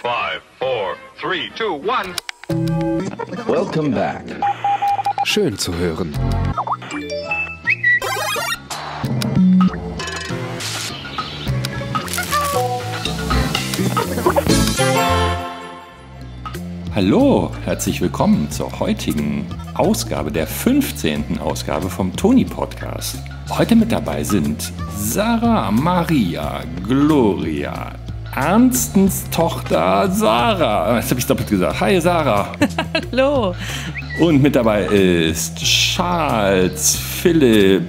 5, 4, 3, 2, 1. Welcome back. Schön zu hören. Hallo, herzlich willkommen zur heutigen Ausgabe, der 15. Ausgabe vom Toni Podcast. Heute mit dabei sind Sarah, Maria, Gloria, Ernstens Tochter Sarah. Jetzt habe ich doppelt gesagt. Hi Sarah. Hallo. Und mit dabei ist Charles, Philipp,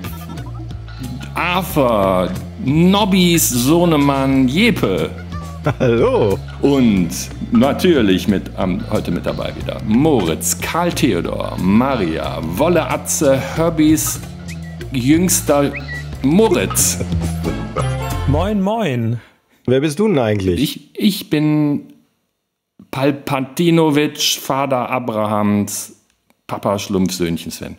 Arthur, Nobbys Sohnemann Jeppe. Hallo. Und natürlich heute mit dabei wieder Moritz, Karl Theodor, Maria, Wolle Atze, Herbys jüngster Moritz. Moin, moin. Wer bist du denn eigentlich? Ich bin Palpatinovic, Vater Abrahams, Papa Schlumpfsöhnchen Sven.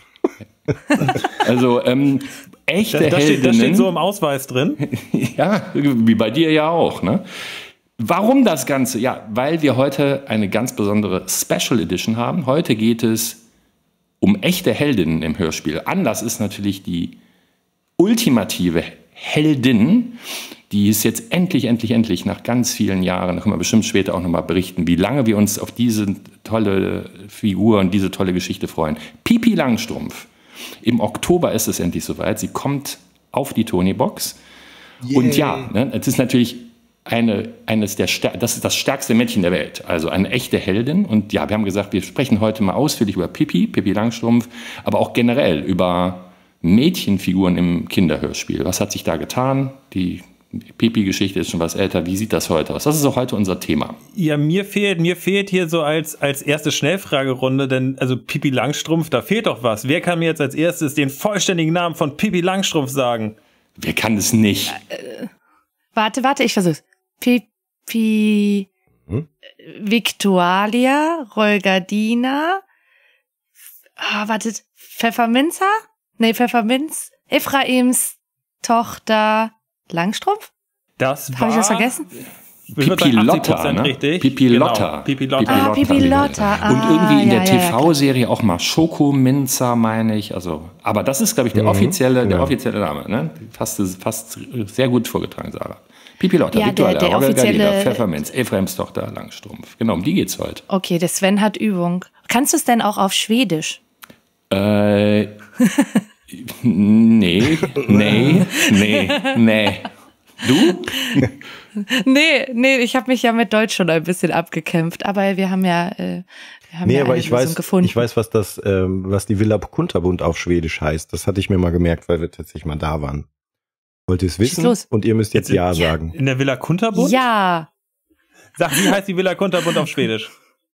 Also, echte Heldinnen. Das steht so im Ausweis drin. Ja, wie bei dir ja auch, ne? Warum das Ganze? Ja, weil wir heute eine ganz besondere Special Edition haben. Heute geht es um echte Heldinnen im Hörspiel. Anlass ist natürlich die ultimative Heldin, die ist jetzt endlich nach ganz vielen Jahren, da können wir bestimmt später auch nochmal berichten, wie lange wir uns auf diese tolle Figur und diese tolle Geschichte freuen. Pipi Langstrumpf. Im Oktober ist es endlich soweit. Sie kommt auf die Tony-Box. Yeah. Und ja, ne, es ist natürlich das ist das stärkste Mädchen der Welt. Also eine echte Heldin. Und ja, wir haben gesagt, wir sprechen heute mal ausführlich über Pipi Langstrumpf, aber auch generell über Mädchenfiguren im Kinderhörspiel. Was hat sich da getan? Die Pipi-Geschichte ist schon was älter. Wie sieht das heute aus? Das ist auch heute unser Thema. Ja, mir fehlt hier so als erste Schnellfragerunde, denn also Pipi Langstrumpf, da fehlt doch was. Wer kann mir jetzt als erstes den vollständigen Namen von Pipi Langstrumpf sagen? Wer kann es nicht? Warte, ich versuch's. Pipi Victualia, Rolgardina, Pfefferminzer? Nee, Pfefferminz, Ephraims Tochter Langstrumpf? Das war... Habe ich das vergessen? Pipi Lotta, ne? Richtig. Pipi Lotta. Genau. Pipi Lotta. Pipi Lotta. Und irgendwie in der ja, TV-Serie auch mal Schokominzer, meine ich. Also, aber das ist, glaube ich, der offizielle Name. Ne? Fast sehr gut vorgetragen, Sarah. Pipi Lotta, ja, Victualia, der offizielle Pfefferminz, Ephraims Tochter Langstrumpf. Genau, um die geht's heute. Okay, der Sven hat Übung. Kannst du es denn auch auf Schwedisch? Nee. Du? Nee, ich habe mich ja mit Deutsch schon ein bisschen abgekämpft, aber wir haben ja aber ich Lösung gefunden. Ich weiß, was die Villa Kunterbund auf Schwedisch heißt. Das hatte ich mir mal gemerkt, weil wir tatsächlich mal da waren. Wollt ihr es wissen? Und ihr müsst jetzt Ja sagen. In der Villa Kunterbund? Ja. Sag, wie heißt die Villa Kunterbund auf Schwedisch?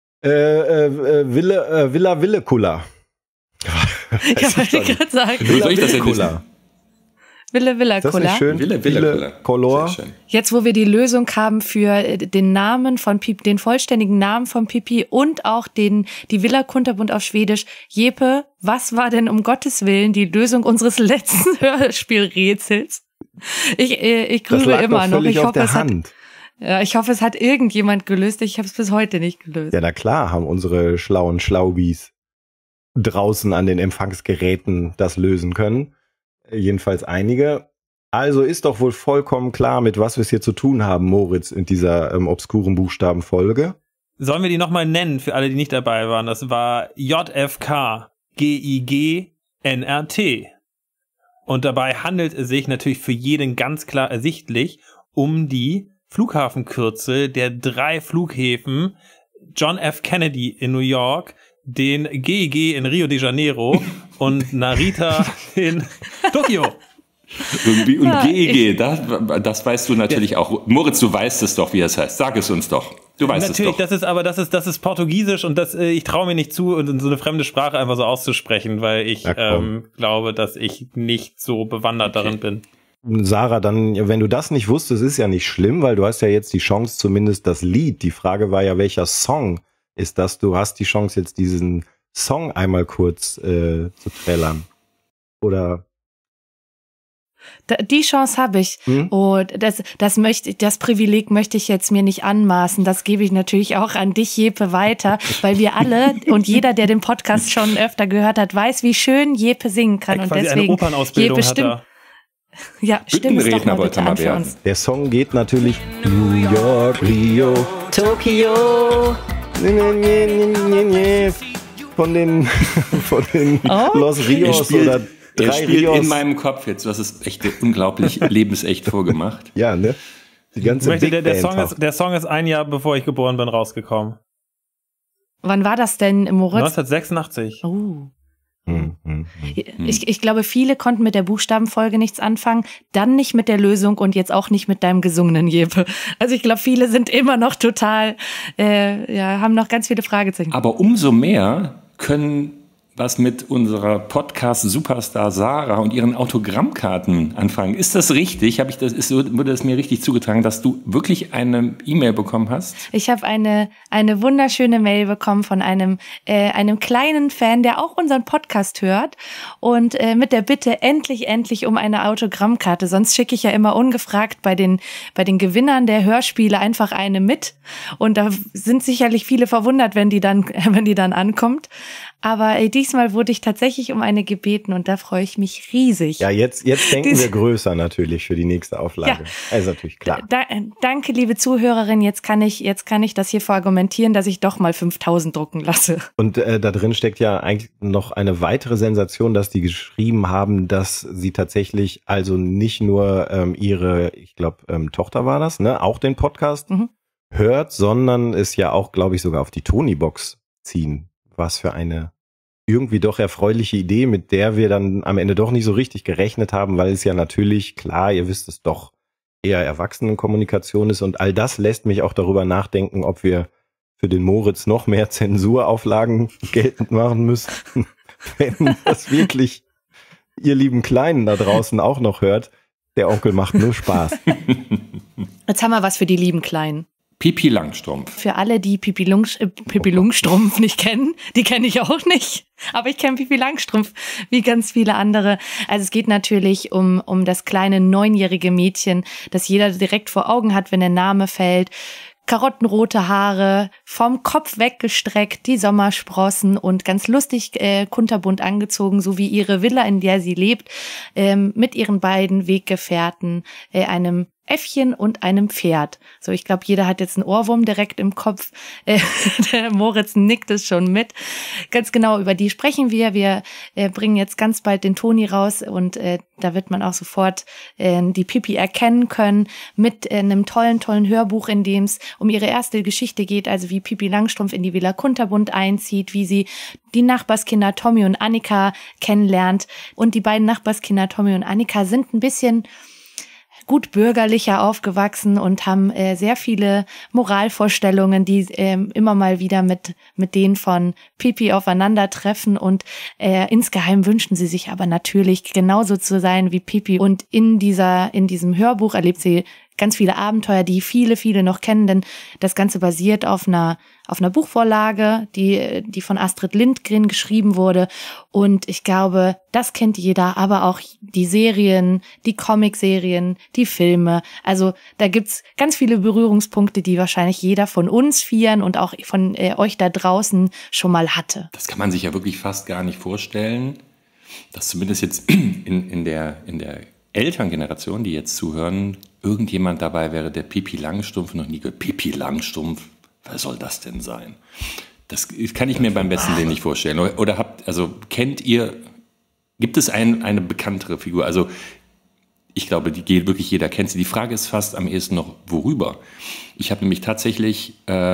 Villa Villekulla. Ja, wollte ich gerade sagen. Wie soll ich das denn wissen? Villa Ist das nicht schön? Villa Color. Jetzt, wo wir die Lösung haben für den Namen von Pipi, den vollständigen Namen von Pipi und auch die Villa Kunterbund auf Schwedisch. Jeppe, was war denn um Gottes Willen die Lösung unseres letzten Hörspielrätsels? Ich grübel immer noch. Ich hoffe, es hat irgendjemand gelöst. Ich habe es bis heute nicht gelöst. Ja, na klar, haben unsere schlauen Schlaubis draußen an den Empfangsgeräten das lösen können. Jedenfalls einige. Also ist doch wohl vollkommen klar, mit was wir es hier zu tun haben, Moritz, in dieser obskuren Buchstabenfolge. Sollen wir die nochmal nennen, für alle, die nicht dabei waren? Das war JFK GIG-NRT. Und dabei handelt es sich natürlich für jeden ganz klar ersichtlich um die Flughafenkürzel der 3 Flughäfen John F. Kennedy in New York, den GIG in Rio de Janeiro und Narita in Tokio. Und GEG, das weißt du natürlich auch. Moritz, du weißt es doch, wie es heißt. Sag es uns doch. Du weißt natürlich, es doch. Das ist Portugiesisch und ich traue mir nicht zu, so eine fremde Sprache einfach so auszusprechen, weil ich glaube, dass ich nicht so bewandert darin bin. Sarah, dann, wenn du das nicht wusstest, ist ja nicht schlimm, weil du hast ja jetzt die Chance, zumindest das Lied. Die Frage war ja, welcher Song ist das? Du hast die Chance, jetzt diesen Song einmal kurz zu trällern. Oder Die Chance habe ich. Und das Privileg möchte ich jetzt mir nicht anmaßen. Das gebe ich natürlich auch an dich, Jeppe, weiter, weil wir alle und jeder, der den Podcast schon öfter gehört hat, weiß, wie schön Jeppe singen kann. Und deswegen, eine Opernausbildung Jeppe, hat er. Ja, stimmt es doch mal bitte an für uns. Der Song geht natürlich New York, Rio, Tokio. Von den Los Rios oder Der 3 spielt Rios. in meinem Kopf jetzt. Das ist echt unglaublich lebensecht vorgemacht. Ja, ne? Die ganze Big Band. Der Song ist ein Jahr, bevor ich geboren bin, rausgekommen. Wann war das denn, Moritz? 1986. Oh. Ich glaube, viele konnten mit der Buchstabenfolge nichts anfangen, dann nicht mit der Lösung und jetzt auch nicht mit deinem gesungenen, Jeppe. Also ich glaube, viele sind immer noch total, haben noch ganz viele Fragezeichen. Aber umso mehr können was mit unserer Podcast-Superstar Sarah und ihren Autogrammkarten anfangen. Ist das richtig? Wurde es mir richtig zugetragen, dass du wirklich eine E-Mail bekommen hast? Ich habe eine wunderschöne Mail bekommen von einem kleinen Fan, der auch unseren Podcast hört und mit der Bitte endlich um eine Autogrammkarte. Sonst schicke ich ja immer ungefragt bei den Gewinnern der Hörspiele einfach eine mit. Und da sind sicherlich viele verwundert, wenn die dann ankommt. Aber diesmal wurde ich tatsächlich um eine gebeten und da freue ich mich riesig. Ja, jetzt denken wir größer natürlich für die nächste Auflage. Ja. Ist natürlich klar. Danke, liebe Zuhörerin. Jetzt kann ich das hier verargumentieren, dass ich doch mal 5000 drucken lasse. Und da drin steckt ja eigentlich noch eine weitere Sensation, dass die geschrieben haben, dass sie tatsächlich also nicht nur ihre, ich glaube, Tochter war das, ne, auch den Podcast hört, sondern es ja auch, glaube ich, sogar auf die Tony-Box ziehen. Was für eine irgendwie doch erfreuliche Idee, mit der wir dann am Ende doch nicht so richtig gerechnet haben, weil es ja natürlich, klar, ihr wisst es doch, eher Erwachsenenkommunikation ist und all das lässt mich auch darüber nachdenken, ob wir für den Moritz noch mehr Zensurauflagen geltend machen müssen, wenn das wirklich ihr lieben Kleinen da draußen auch noch hört. Der Onkel macht nur Spaß. Jetzt haben wir was für die lieben Kleinen. Pippi Langstrumpf. Für alle, die Pippi Langstrumpf nicht kennen, die kenne ich auch nicht, aber ich kenne Pippi Langstrumpf, wie ganz viele andere. Also es geht natürlich um das kleine 9-jährige Mädchen, das jeder direkt vor Augen hat, wenn der Name fällt. Karottenrote Haare, vom Kopf weggestreckt, die Sommersprossen und ganz lustig kunterbunt angezogen, so wie ihre Villa, in der sie lebt, mit ihren beiden Weggefährten, einem Äffchen und einem Pferd. So, ich glaube, jeder hat jetzt einen Ohrwurm direkt im Kopf. Der Moritz nickt es schon mit. Ganz genau, über die sprechen wir. Wir bringen jetzt ganz bald den Toni raus und da wird man auch sofort die Pippi erkennen können mit einem tollen Hörbuch, in dem es um ihre erste Geschichte geht, also wie Pippi Langstrumpf in die Villa Kunterbunt einzieht, wie sie die Nachbarskinder Tommy und Annika kennenlernt. Und die beiden Nachbarskinder Tommy und Annika sind ein bisschen gut bürgerlicher aufgewachsen und haben sehr viele Moralvorstellungen, die immer mal wieder mit denen von Pippi aufeinandertreffen und insgeheim wünschen sie sich aber natürlich genauso zu sein wie Pippi. Und in diesem Hörbuch erlebt sie ganz viele Abenteuer, die viele noch kennen, denn das Ganze basiert auf einer Buchvorlage, die von Astrid Lindgren geschrieben wurde. Und ich glaube, das kennt jeder, aber auch die Serien, die Comicserien, die Filme. Also da gibt's ganz viele Berührungspunkte, die wahrscheinlich jeder von uns vieren und auch von euch da draußen schon mal hatte. Das kann man sich ja wirklich fast gar nicht vorstellen, dass zumindest jetzt in der Elterngeneration, die jetzt zuhören, irgendjemand dabei wäre, der Pippi Langstrumpf noch nie gehört. Pippi Langstrumpf, wer soll das denn sein? Das kann ich mir beim besten Willen nicht vorstellen. Oder kennt ihr, gibt es eine bekanntere Figur? Also ich glaube, wirklich jeder kennt sie. Die Frage ist fast am ehesten noch, worüber? Ich habe nämlich tatsächlich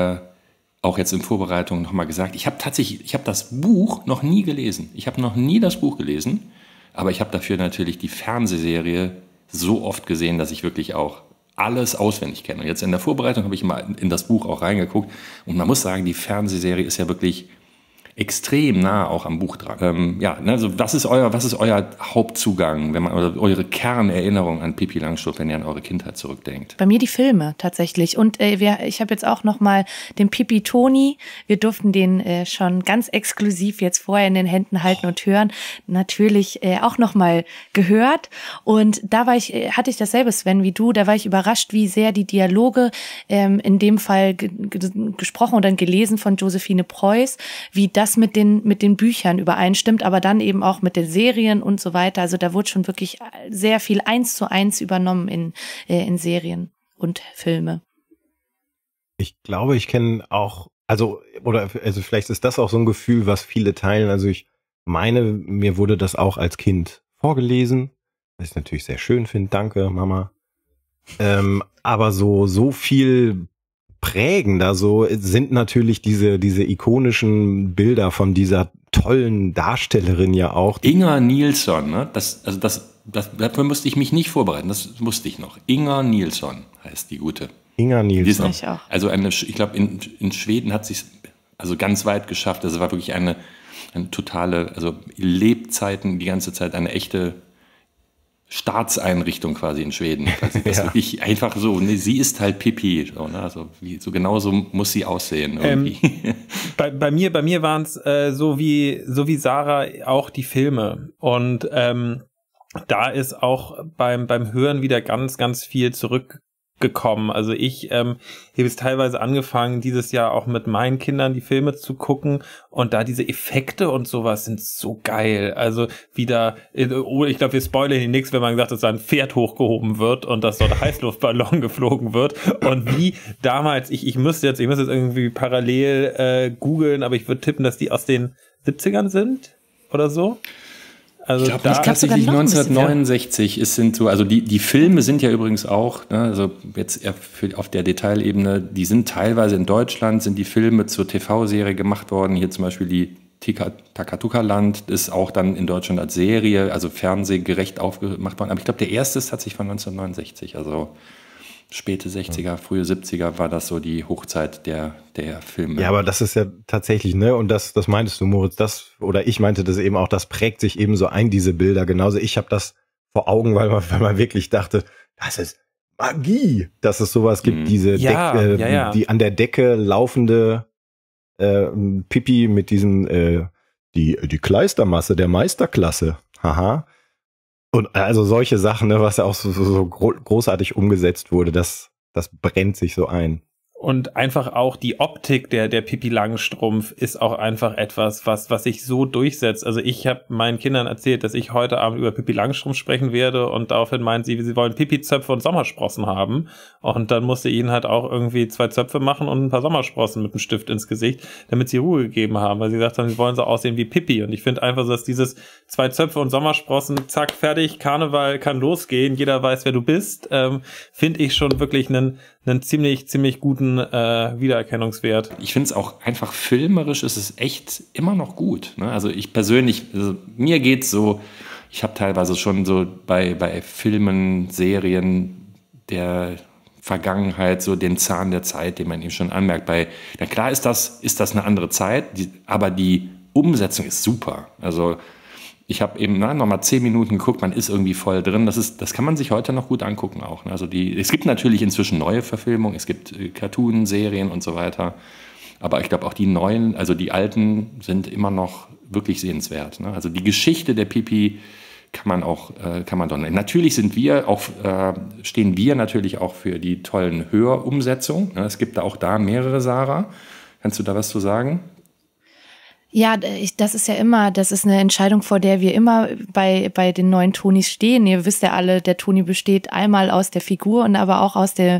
auch jetzt in Vorbereitung nochmal gesagt, ich habe das Buch noch nie gelesen. Ich habe noch nie das Buch gelesen, aber ich habe dafür natürlich die Fernsehserie so oft gesehen, dass ich wirklich auch alles auswendig kenne. Und jetzt in der Vorbereitung habe ich mal in das Buch auch reingeguckt und man muss sagen, die Fernsehserie ist ja wirklich extrem nah auch am Buch dran. Ja, also was ist euer Hauptzugang, wenn man, oder eure Kernerinnerung an Pippi Langstrumpf, wenn ihr an eure Kindheit zurückdenkt? Bei mir die Filme tatsächlich. Und ich habe jetzt auch noch mal den Pippi Toni. Wir durften den schon ganz exklusiv jetzt vorher in den Händen halten und hören. Natürlich auch noch mal gehört. Und da hatte ich dasselbe, Sven, wie du. Da war ich überrascht, wie sehr die Dialoge, in dem Fall gesprochen oder gelesen von Josephine Preuß, wie das mit den Büchern übereinstimmt, aber dann eben auch mit den Serien und so weiter. Also da wurde schon wirklich sehr viel 1:1 übernommen in Serien und Filme. Ich glaube, ich kenne auch, also vielleicht ist das auch so ein Gefühl, was viele teilen. Also ich meine, mir wurde das auch als Kind vorgelesen, was ich natürlich sehr schön finde. Danke, Mama. Aber so viel prägender so sind natürlich diese ikonischen Bilder von dieser tollen Darstellerin ja auch. Inger Nilsson, ne? Dafür musste ich mich nicht vorbereiten, das wusste ich noch. Inger Nilsson heißt die gute. Inger Nilsson. Ich auch. Also ich glaube, in Schweden hat sie es also ganz weit geschafft. Also war wirklich eine totale, also Lebzeiten, die ganze Zeit eine echte Staatseinrichtung quasi in Schweden. Also das wirklich einfach so, sie ist halt Pippi. So, ne? Also so genauso muss sie aussehen. Bei mir waren es so wie Sarah auch die Filme. Und da ist auch beim Hören wieder ganz, ganz viel zurückgekommen. Also ich habe jetzt teilweise angefangen, dieses Jahr auch mit meinen Kindern die Filme zu gucken, und da diese Effekte und sowas sind so geil. Also wieder, ich glaube, wir spoilern hier nichts, wenn man sagt, dass da ein Pferd hochgehoben wird und dass dort ein Heißluftballon geflogen wird, und wie damals, ich müsste jetzt irgendwie parallel googeln, aber ich würde tippen, dass die aus den 70ern sind oder so. Also ich glaube tatsächlich 1969 sind so, also die Filme sind ja übrigens auch, ne, also jetzt auf der Detailebene, die sind teilweise in Deutschland, sind die Filme zur TV-Serie gemacht worden, hier zum Beispiel die Takatuka-Land ist auch dann in Deutschland als Serie, also fernsehgerecht aufgemacht worden, aber ich glaube, der erste ist tatsächlich von 1969, also späte 60er, frühe 70er war das so die Hochzeit der Filme. Ja, aber das ist ja tatsächlich, ne, und das meintest du, Moritz, oder ich meinte das eben auch, das prägt sich eben so ein, diese Bilder, genauso. Ich habe das vor Augen, weil man wirklich dachte, das ist Magie, dass es sowas gibt, diese die an der Decke laufende Pippi mit diesen, die Kleistermasse der Meisterklasse, haha. Und also solche Sachen, ne, was ja auch so großartig umgesetzt wurde, das brennt sich so ein. Und einfach auch die Optik der Pippi Langstrumpf ist auch einfach etwas, was sich so durchsetzt. Also ich habe meinen Kindern erzählt, dass ich heute Abend über Pippi Langstrumpf sprechen werde, und daraufhin meinen sie wollen Pipi-Zöpfe und Sommersprossen haben. Und dann musste ich ihnen halt auch irgendwie 2 Zöpfe machen und ein paar Sommersprossen mit einem Stift ins Gesicht, damit sie Ruhe gegeben haben, weil sie gesagt haben, sie wollen so aussehen wie Pippi. Und ich finde einfach so, dass dieses 2 Zöpfe und Sommersprossen, zack, fertig, Karneval kann losgehen, jeder weiß, wer du bist, finde ich schon wirklich einen ziemlich guten Wiedererkennungswert. Ich finde es auch einfach filmerisch, ist es echt immer noch gut. Ne? Also ich persönlich, mir geht's so, ich habe teilweise schon so bei Filmen, Serien der Vergangenheit so den Zahn der Zeit, den man eben schon anmerkt. Na klar ist das eine andere Zeit, aber die Umsetzung ist super. Also ich habe eben nochmal 10 Minuten geguckt, man ist irgendwie voll drin. Das kann man sich heute noch gut angucken auch. Ne? Also es gibt natürlich inzwischen neue Verfilmungen, es gibt Cartoon, Serien und so weiter. Aber ich glaube auch die neuen, also die alten sind immer noch wirklich sehenswert. Ne? Also die Geschichte der Pippi kann man doch. Natürlich stehen wir natürlich auch für die tollen Hörumsetzungen. Ne? Es gibt auch da mehrere, Sarah. Kannst du da was zu sagen? Ja, das ist eine Entscheidung, vor der wir immer bei den neuen Tonis stehen. Ihr wisst ja alle, der Toni besteht einmal aus der Figur und aber auch aus dem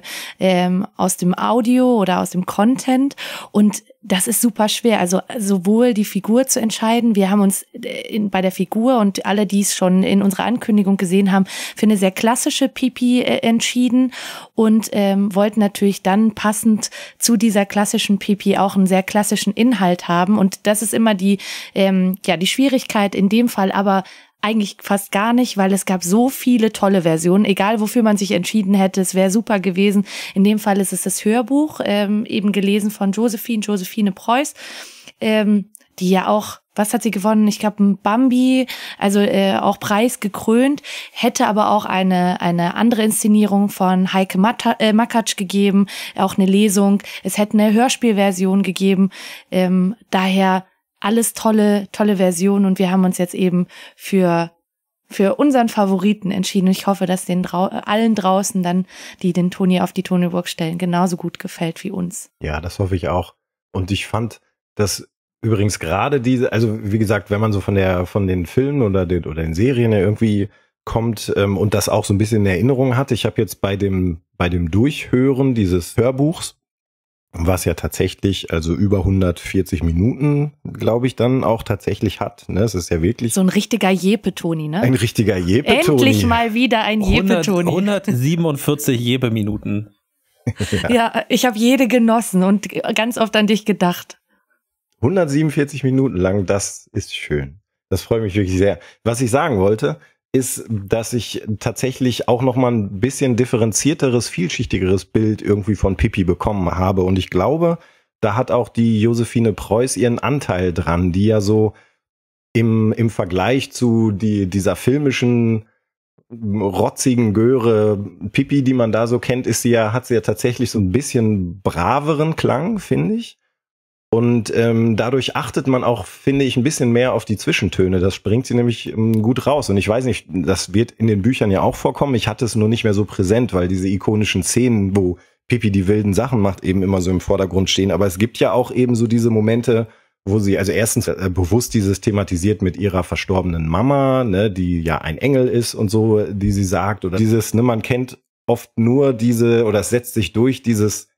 Audio oder aus dem Content, und das ist super schwer. Also sowohl die Figur zu entscheiden, wir haben uns bei der Figur, und alle, die es schon in unserer Ankündigung gesehen haben, für eine sehr klassische Pippi entschieden und wollten natürlich dann passend zu dieser klassischen Pippi auch einen sehr klassischen Inhalt haben, und das ist immer die Schwierigkeit in dem Fall, aber eigentlich fast gar nicht, weil es gab so viele tolle Versionen, egal wofür man sich entschieden hätte, es wäre super gewesen. In dem Fall ist es das Hörbuch, eben gelesen von Josephine Preuß. die ja auch, was hat sie gewonnen? Ich glaube, ein Bambi, also auch preisgekrönt, hätte aber auch eine andere Inszenierung von Heike Makatsch gegeben, auch eine Lesung. Es hätte eine Hörspielversion gegeben. Daher alles tolle Versionen und wir haben uns jetzt eben für unseren Favoriten entschieden. Und ich hoffe, dass den allen draußen dann, die den Toni auf die Tonyburg stellen, genauso gut gefällt wie uns. Ja, das hoffe ich auch. Und ich fand, dass übrigens gerade diese, also wie gesagt, wenn man so von den Filmen oder den Serien irgendwie kommt und das auch so ein bisschen in Erinnerung hat, ich habe jetzt bei dem Durchhören dieses Hörbuchs, was ja tatsächlich, also über 140 Minuten, glaube ich, dann auch tatsächlich hat. Ne? Es ist ja wirklich so ein richtiger Jeppe-Toni, ne? Ein richtiger Jeppe-Toni. Endlich mal wieder ein Jeppe-Toni. 147 Jeppe-Minuten. Ja, ich habe jede genossen und ganz oft an dich gedacht. 147 Minuten lang, das ist schön. Das freut mich wirklich sehr. Was ich sagen wollte, ist, dass ich tatsächlich auch noch mal ein bisschen differenzierteres, vielschichtigeres Bild irgendwie von Pippi bekommen habe. Und ich glaube, da hat auch die Josephine Preuß ihren Anteil dran, die ja so im Vergleich zu dieser filmischen rotzigen Göre Pippi, die man da so kennt, hat sie ja tatsächlich so ein bisschen braveren Klang, finde ich. Und dadurch achtet man auch, finde ich, ein bisschen mehr auf die Zwischentöne. Das bringt sie nämlich gut raus. Und ich weiß nicht, das wird in den Büchern ja auch vorkommen. Ich hatte es nur nicht mehr so präsent, weil diese ikonischen Szenen, wo Pippi die wilden Sachen macht, eben immer so im Vordergrund stehen. Aber es gibt ja auch eben so diese Momente, wo sie also erstens bewusst dieses thematisiert mit ihrer verstorbenen Mama, ne, die ja ein Engel ist und so, die sie sagt. Oder dieses, ne, man kennt oft nur oder es setzt sich durch dieses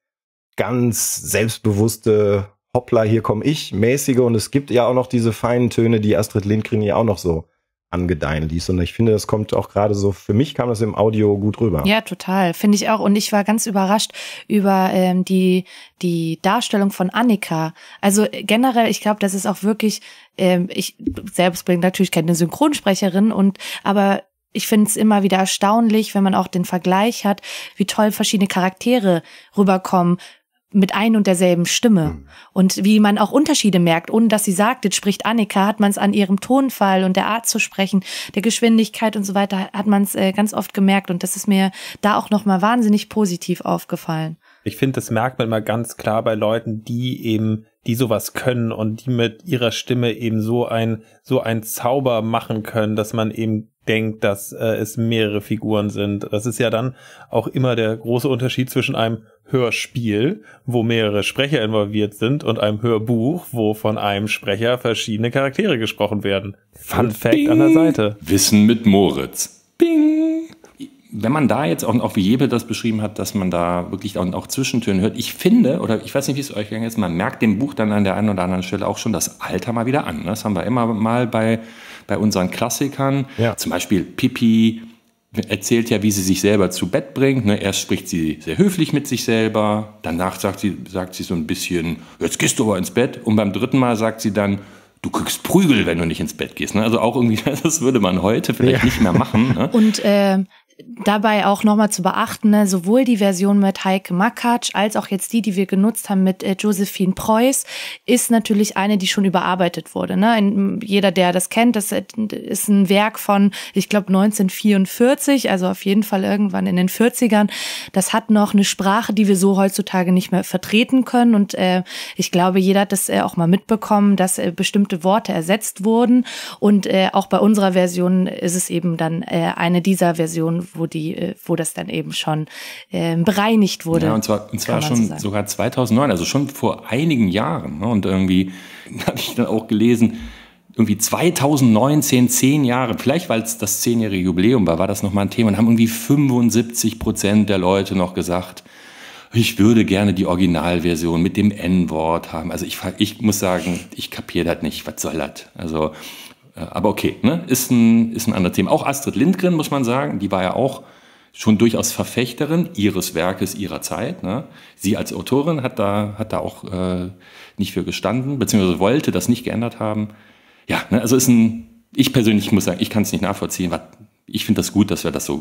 ganz selbstbewusste Hoppla, hier komme ich, mäßige, und es gibt ja auch noch diese feinen Töne, die Astrid Lindgren ja auch noch so angedeihen ließ. Und ich finde, das kommt auch gerade so, für mich kam das im Audio gut rüber. Ja, total, finde ich auch. Und ich war ganz überrascht über die Darstellung von Annika. Also generell, ich glaube, das ist auch wirklich, ich selbst bin natürlich keine Synchronsprecherin, aber ich finde es immer wieder erstaunlich, wenn man auch den Vergleich hat, wie toll verschiedene Charaktere rüberkommen mit ein und derselben Stimme. Und wie man auch Unterschiede merkt, ohne dass sie sagt, jetzt spricht Annika, hat man es an ihrem Tonfall und der Art zu sprechen, der Geschwindigkeit und so weiter, hat man es ganz oft gemerkt. Und das ist mir da auch nochmal wahnsinnig positiv aufgefallen. Ich finde, das merkt man immer ganz klar bei Leuten, die sowas können und die mit ihrer Stimme eben so ein Zauber machen können, dass man eben denkt, dass es mehrere Figuren sind. Das ist ja dann auch immer der große Unterschied zwischen einem Hörspiel, wo mehrere Sprecher involviert sind, und einem Hörbuch, wo von einem Sprecher verschiedene Charaktere gesprochen werden. Fun Fact an der Seite. Wissen mit Moritz. Bing! Wenn man da jetzt auch wie Jeppe das beschrieben hat, dass man da wirklich auch Zwischentöne hört, ich finde, oder ich weiß nicht, wie es euch gegangen ist, man merkt dem Buch dann an der einen oder anderen Stelle auch schon das Alter mal wieder an. Das haben wir immer mal bei unseren Klassikern. Ja. Zum Beispiel Pippi erzählt ja, wie sie sich selber zu Bett bringt. Erst spricht sie sehr höflich mit sich selber, danach sagt sie so ein bisschen, jetzt gehst du aber ins Bett. Und beim dritten Mal sagt sie dann, du kriegst Prügel, wenn du nicht ins Bett gehst. Also auch irgendwie, das würde man heute vielleicht nicht mehr machen. Und dabei auch nochmal zu beachten, ne, sowohl die Version mit Heike Makatsch als auch jetzt die wir genutzt haben mit Josephine Preuß, ist natürlich eine, die schon überarbeitet wurde. Ne? Jeder, der das kennt, das ist ein Werk von, ich glaube, 1944, also auf jeden Fall irgendwann in den 40ern. Das hat noch eine Sprache, die wir so heutzutage nicht mehr vertreten können. Und ich glaube, jeder hat das auch mal mitbekommen, dass bestimmte Worte ersetzt wurden. Und auch bei unserer Version ist es eben dann eine dieser Versionen, wo das dann eben schon bereinigt wurde. Ja, und zwar schon sogar 2009, also schon vor einigen Jahren. Und irgendwie habe ich dann auch gelesen, irgendwie 2019, 10 Jahre, vielleicht weil es das 10-jährige Jubiläum war das nochmal ein Thema, und haben irgendwie 75% der Leute noch gesagt, ich würde gerne die Originalversion mit dem N-Wort haben. Also ich muss sagen, ich kapiere das nicht, was soll das? Also aber okay, ne? Ist ein anderes Thema. Auch Astrid Lindgren, muss man sagen, die war ja auch schon durchaus Verfechterin ihres Werkes, ihrer Zeit. Ne? Sie als Autorin hat da auch nicht für gestanden, beziehungsweise wollte das nicht geändert haben. Ja, ne? Also ich persönlich muss sagen, ich kann es nicht nachvollziehen. Ich finde das gut, dass wir das so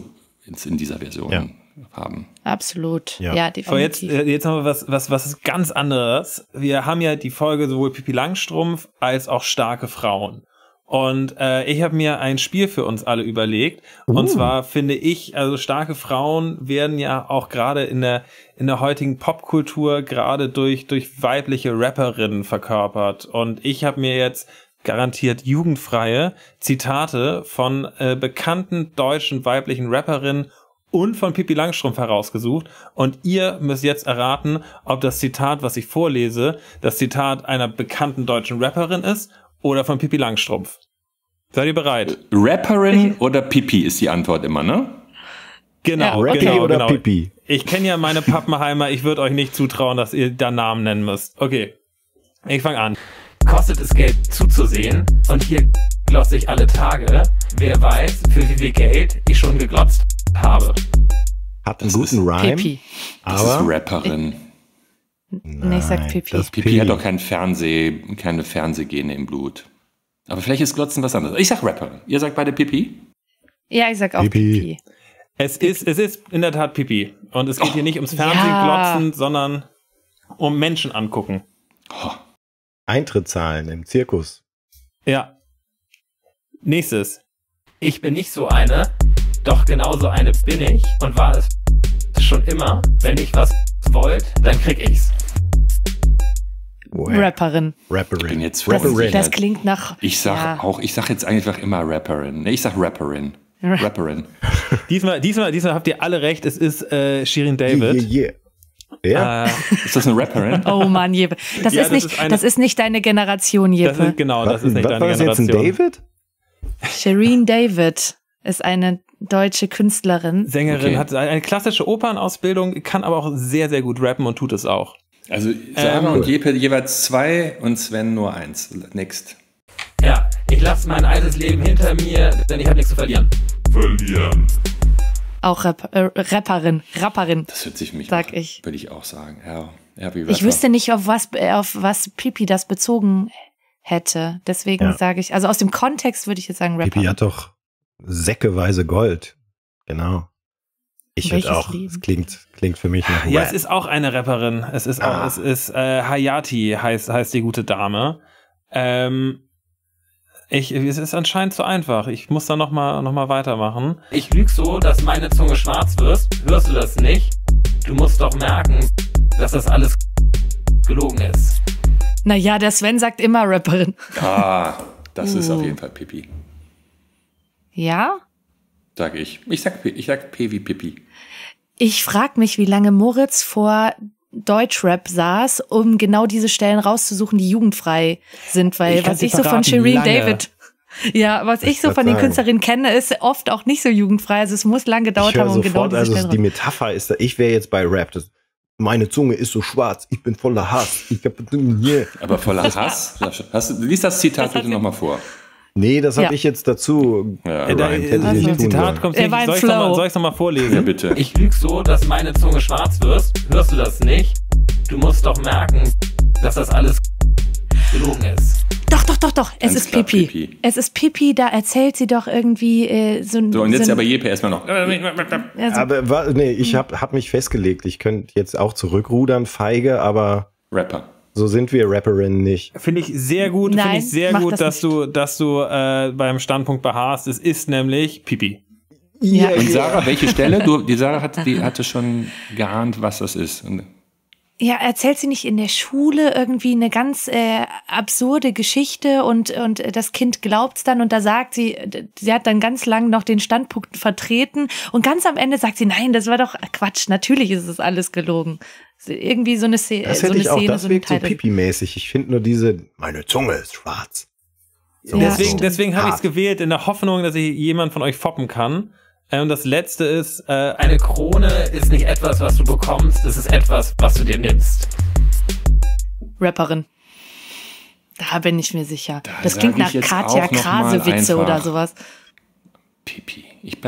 in dieser Version haben. Absolut. Ja. Ja, Aber jetzt definitiv. haben wir was ist ganz anderes. Wir haben ja die Folge sowohl Pippi Langstrumpf als auch starke Frauen. Und ich habe mir ein Spiel für uns alle überlegt. Und zwar finde ich, also starke Frauen werden ja auch gerade in der heutigen Popkultur gerade durch weibliche Rapperinnen verkörpert. Und ich habe mir jetzt garantiert jugendfreie Zitate von bekannten deutschen weiblichen Rapperinnen und von Pippi Langstrumpf herausgesucht. Und ihr müsst jetzt erraten, ob das Zitat, was ich vorlese, das Zitat einer bekannten deutschen Rapperin ist oder von Pippi Langstrumpf. Seid ihr bereit? Rapperin oder Pippi ist die Antwort immer, ne? Genau, Ja, Rocky genau, oder genau. Pippi? Ich kenne ja meine Pappenheimer, ich würde euch nicht zutrauen, dass ihr da Namen nennen müsst. Okay, ich fange an. Kostet es Geld zuzusehen und hier glotze ich alle Tage. Wer weiß, für wie viel Geld ich schon geglotzt habe. Hat einen guten Rhyme, Pippi. Das ist aber Rapperin. Nee, ich sag Pippi. das Pippi hat doch keine Fernsehgene im Blut. Aber vielleicht ist Glotzen was anderes. Ich sag Rapperin. Ihr sagt beide Pippi? Ja, ich sag auch Pippi. Pippi. Es ist in der Tat Pippi. Und es geht hier nicht ums Fernsehen Ja. glotzen, sondern um Menschen angucken. Eintrittszahlen im Zirkus. Ja. Nächstes. Ich bin nicht so eine, doch genauso eine bin ich und war es schon immer. Wenn ich was wollt, dann krieg ich's. Rapperin. Ich bin Rapperin. jetzt Das, verunsichert. das klingt nach. Ich sag ich sag jetzt einfach immer Rapperin. Nee, ich sag Rapperin. Rapperin. Diesmal habt ihr alle recht. Es ist Shirin David. Yeah. Ja, Ist das eine Rapperin? Oh Mann, Jeppe. Das, Ja, ist nicht, das ist nicht deine Generation, Das Jeppe. ist, genau, das ist nicht was deine war das jetzt, ein Generation. David? Shirin David ist eine deutsche Künstlerin. Sängerin, Okay. hat eine klassische Opernausbildung, kann aber auch sehr, sehr gut rappen und tut es auch. Also Sarah und Jeppe jeweils 2 und Sven nur 1. Next. Ja, ich lasse mein altes Leben hinter mir, denn ich habe nichts zu verlieren. Auch Rapperin. Das hört sich für mich Sag auch, ich. würde ich auch sagen. Ja, wie Ich wüsste nicht, auf was Pippi das bezogen hätte. Deswegen Ja. sage ich, also aus dem Kontext würde ich jetzt sagen Pippi Rapperin. hat doch säckeweise Gold. Genau. Ich Welches würde auch. Leben? Es klingt für mich nach Ja, Rap. es ist auch eine Rapperin. Es ist Hayati heißt die gute Dame. Es ist anscheinend zu einfach. Ich muss da noch mal weitermachen. Ich lüg so, dass meine Zunge schwarz wird. Hörst du das nicht? Du musst doch merken, dass das alles gelogen ist. Naja, der Sven sagt immer Rapperin. Das ist auf jeden Fall Pippi. Ja? Sag ich. Ich sag P wie Pippi. Ich frage mich, wie lange Moritz vor Deutschrap saß, um genau diese Stellen rauszusuchen, die jugendfrei sind, weil Ich kann's was dir ich so von verraten, Shirin lange. David, ja, was ich so wollte von den sagen. Künstlerinnen kenne, ist oft auch nicht so jugendfrei. Also es muss lang gedauert Ich höre haben, um genau sofort, diese also Stellen die Metapher ist da, ich wäre jetzt bei Rap. Meine Zunge ist so schwarz, ich bin voller Hass. Aber voller Hass. Lies das Zitat bitte nochmal vor. Nee, das Ja. habe ich jetzt dazu. Ja, gereimt, hätte ich nicht Ein tun Zitat sollen. kommt Er nicht. war im Soll Flow. ich es nochmal Ja, vorlesen? bitte. Ich lüg so, dass meine Zunge schwarz wird. Hörst du das nicht? Du musst doch merken, dass das alles gelogen ist. Doch. Es Ganz ist klar Pippi. Pippi. Es ist Pippi, da erzählt sie doch irgendwie So, und jetzt aber Jeppe erstmal noch. Aber nee, ich hab mich festgelegt. Ich könnte jetzt auch zurückrudern, feige, aber Rapper. so sind wir Rapperinnen nicht. Finde ich sehr gut, Nein, mach das dass du beim Standpunkt beharrst. Es ist nämlich Pippi. Ja. Und Sarah, welche Stelle? Die Sarah hatte schon geahnt, was das ist. Und Ja, erzählt sie nicht in der Schule irgendwie eine ganz absurde Geschichte und das Kind glaubt's dann und da sagt sie hat dann ganz lang noch den Standpunkt vertreten und ganz am Ende sagt sie, nein, das war doch Quatsch, natürlich ist es alles gelogen. Irgendwie so eine Szene, Das so hätte eine ich auch, Szene, das so ein wirkt so Teil. Pipi-mäßig. Ich finde nur meine Zunge ist schwarz. So, Ja, Deswegen habe ich es hart. gewählt in der Hoffnung, dass ich jemand von euch foppen kann. Und das letzte ist, Eine Krone ist nicht etwas, was du bekommst, es ist etwas, was du dir nimmst. Rapperin. Da bin ich mir sicher. Das sag klingt ich nach jetzt Katja auch noch mal Krase-Witze einfach. oder sowas. Pippi. Ich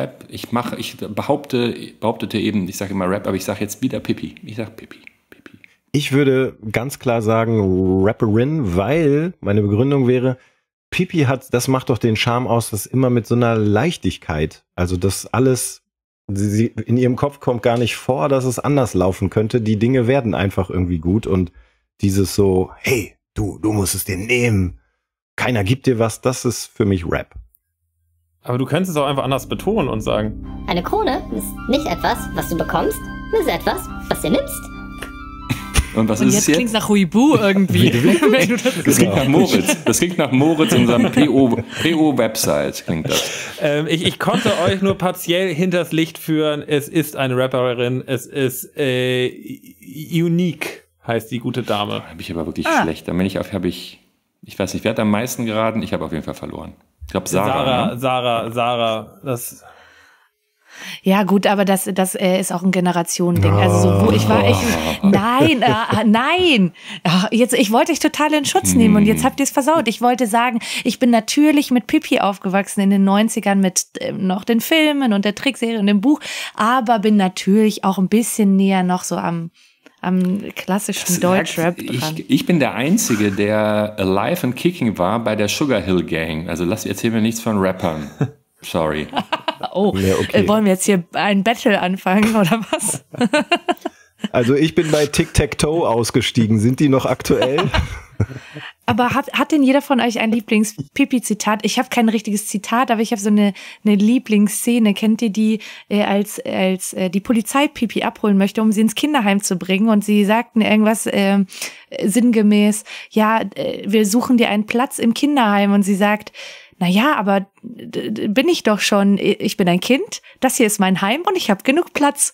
behauptete eben, ich sage immer Rap, aber ich sage jetzt wieder Pippi. Ich sage Pippi. Ich würde ganz klar sagen Rapperin, weil meine Begründung wäre, Pippi das macht doch den Charme aus, das immer mit so einer Leichtigkeit. Also das alles in ihrem Kopf kommt gar nicht vor, dass es anders laufen könnte. Die Dinge werden einfach irgendwie gut und dieses so, hey, du musst es dir nehmen. Keiner gibt dir was, das ist für mich Rap. Aber du könntest es auch einfach anders betonen und sagen. Eine Krone ist nicht etwas, was du bekommst, es ist etwas, was du nimmst. Und was Und ist jetzt es jetzt? klingt's nach Huibu irgendwie. Das klingt nach Moritz. Das klingt nach Moritz, unserem PO-Website klingt das. Ich konnte euch nur partiell hinters Licht führen. Es ist eine Rapperin. Es ist Unique, heißt die gute Dame. Habe ich aber wirklich schlecht. Da bin ich weiß nicht, wer hat am meisten geraten? Ich habe auf jeden Fall verloren. Ich glaube Sarah. Sarah, das... Ja gut, aber das ist auch ein Generationending. Also so, wo ich war, nein. Jetzt, ich wollte euch total in Schutz nehmen und jetzt habt ihr es versaut. Ich wollte sagen, ich bin natürlich mit Pippi aufgewachsen in den 90ern mit noch den Filmen und der Trickserie und dem Buch, aber bin natürlich auch ein bisschen näher noch so am klassischen Deutschrap dran. Ich bin der Einzige, der alive and kicking war bei der Sugar Hill Gang. Also erzähl mir nichts von Rappern. Sorry. Oh, ja, okay. Wollen wir jetzt hier ein Battle anfangen oder was? Also ich bin bei Tic-Tac-Toe ausgestiegen. Sind die noch aktuell? Aber hat denn jeder von euch ein Lieblings-Pipi-Zitat? Ich habe kein richtiges Zitat, aber ich habe so eine Lieblingsszene. Kennt ihr die, als die Polizei Pipi abholen möchte, um sie ins Kinderheim zu bringen? Und sie sagten irgendwas sinngemäß, ja, wir suchen dir einen Platz im Kinderheim. Und sie sagt, naja, aber bin ich doch schon, ich bin ein Kind, das hier ist mein Heim und ich habe genug Platz.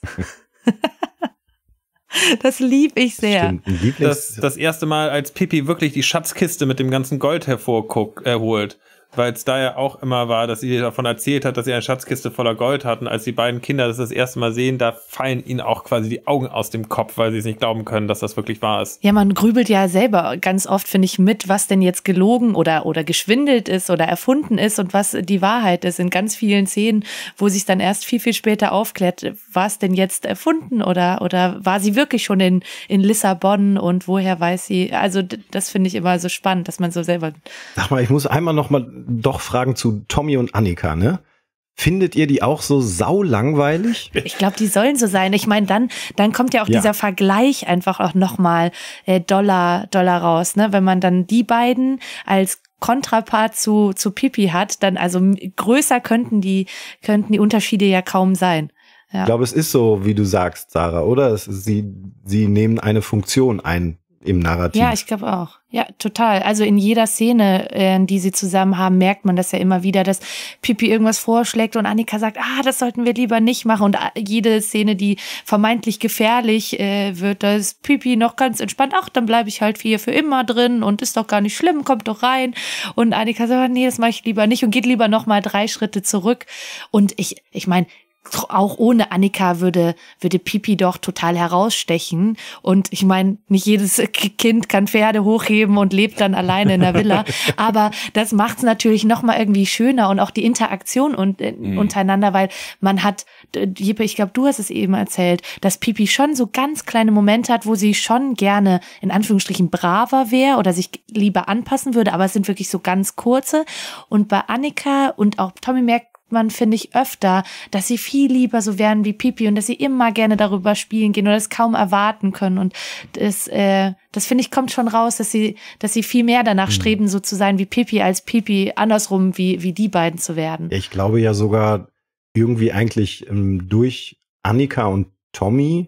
Das lieb ich sehr. Das erste Mal, als Pippi wirklich die Schatzkiste mit dem ganzen Gold herholt. Weil es da ja auch immer war, dass sie davon erzählt hat, dass sie eine Schatzkiste voller Gold hatten. Als die beiden Kinder das erste Mal sehen, da fallen ihnen auch quasi die Augen aus dem Kopf, weil sie es nicht glauben können, dass das wirklich wahr ist. Ja, man grübelt ja selber ganz oft, finde ich, mit, was denn jetzt gelogen oder geschwindelt ist oder erfunden ist und was die Wahrheit ist. In ganz vielen Szenen, wo sich dann erst viel, viel später aufklärt, war es denn jetzt erfunden oder war sie wirklich schon in Lissabon und woher weiß sie? Also das finde ich immer so spannend, dass man so selber... Sag mal, ich muss einmal noch mal doch fragen zu Tommy und Annika, ne? Findet ihr die auch so saulangweilig? Ich glaube, die sollen so sein. Ich meine, dann kommt ja auch dieser Vergleich einfach auch nochmal Dollar raus, ne? Wenn man dann die beiden als Kontrapart zu Pippi hat, dann also größer könnten die Unterschiede ja kaum sein. Ja. Ich glaube, es ist so, wie du sagst, Sarah, oder? Sie nehmen eine Funktion ein im Narrativ. Ja, ich glaube auch. Ja, total. Also in jeder Szene, die sie zusammen haben, merkt man das ja immer wieder, dass Pippi irgendwas vorschlägt und Annika sagt, das sollten wir lieber nicht machen. Und jede Szene, die vermeintlich gefährlich wird, da ist Pippi noch ganz entspannt. Ach, dann bleibe ich halt hier für immer drin und ist doch gar nicht schlimm, kommt doch rein. Und Annika sagt, nee, das mache ich lieber nicht und geht lieber noch mal 3 Schritte zurück. Und ich meine, auch ohne Annika würde Pippi doch total herausstechen. Und ich meine, nicht jedes Kind kann Pferde hochheben und lebt dann alleine in der Villa. Aber das macht es natürlich noch mal irgendwie schöner und auch die Interaktion untereinander, weil man hat, Jeppe, ich glaube, du hast es eben erzählt, dass Pippi schon so ganz kleine Momente hat, wo sie schon gerne in Anführungsstrichen braver wäre oder sich lieber anpassen würde. Aber es sind wirklich so ganz kurze. Und bei Annika und auch Tommy merkt man, finde ich, öfter, dass sie viel lieber so werden wie Pippi und dass sie immer gerne darüber spielen gehen oder es kaum erwarten können. Und das finde ich, kommt schon raus, dass sie viel mehr danach streben, so zu sein wie Pippi, als Pippi andersrum wie die beiden zu werden. Ich glaube ja sogar irgendwie eigentlich durch Annika und Tommy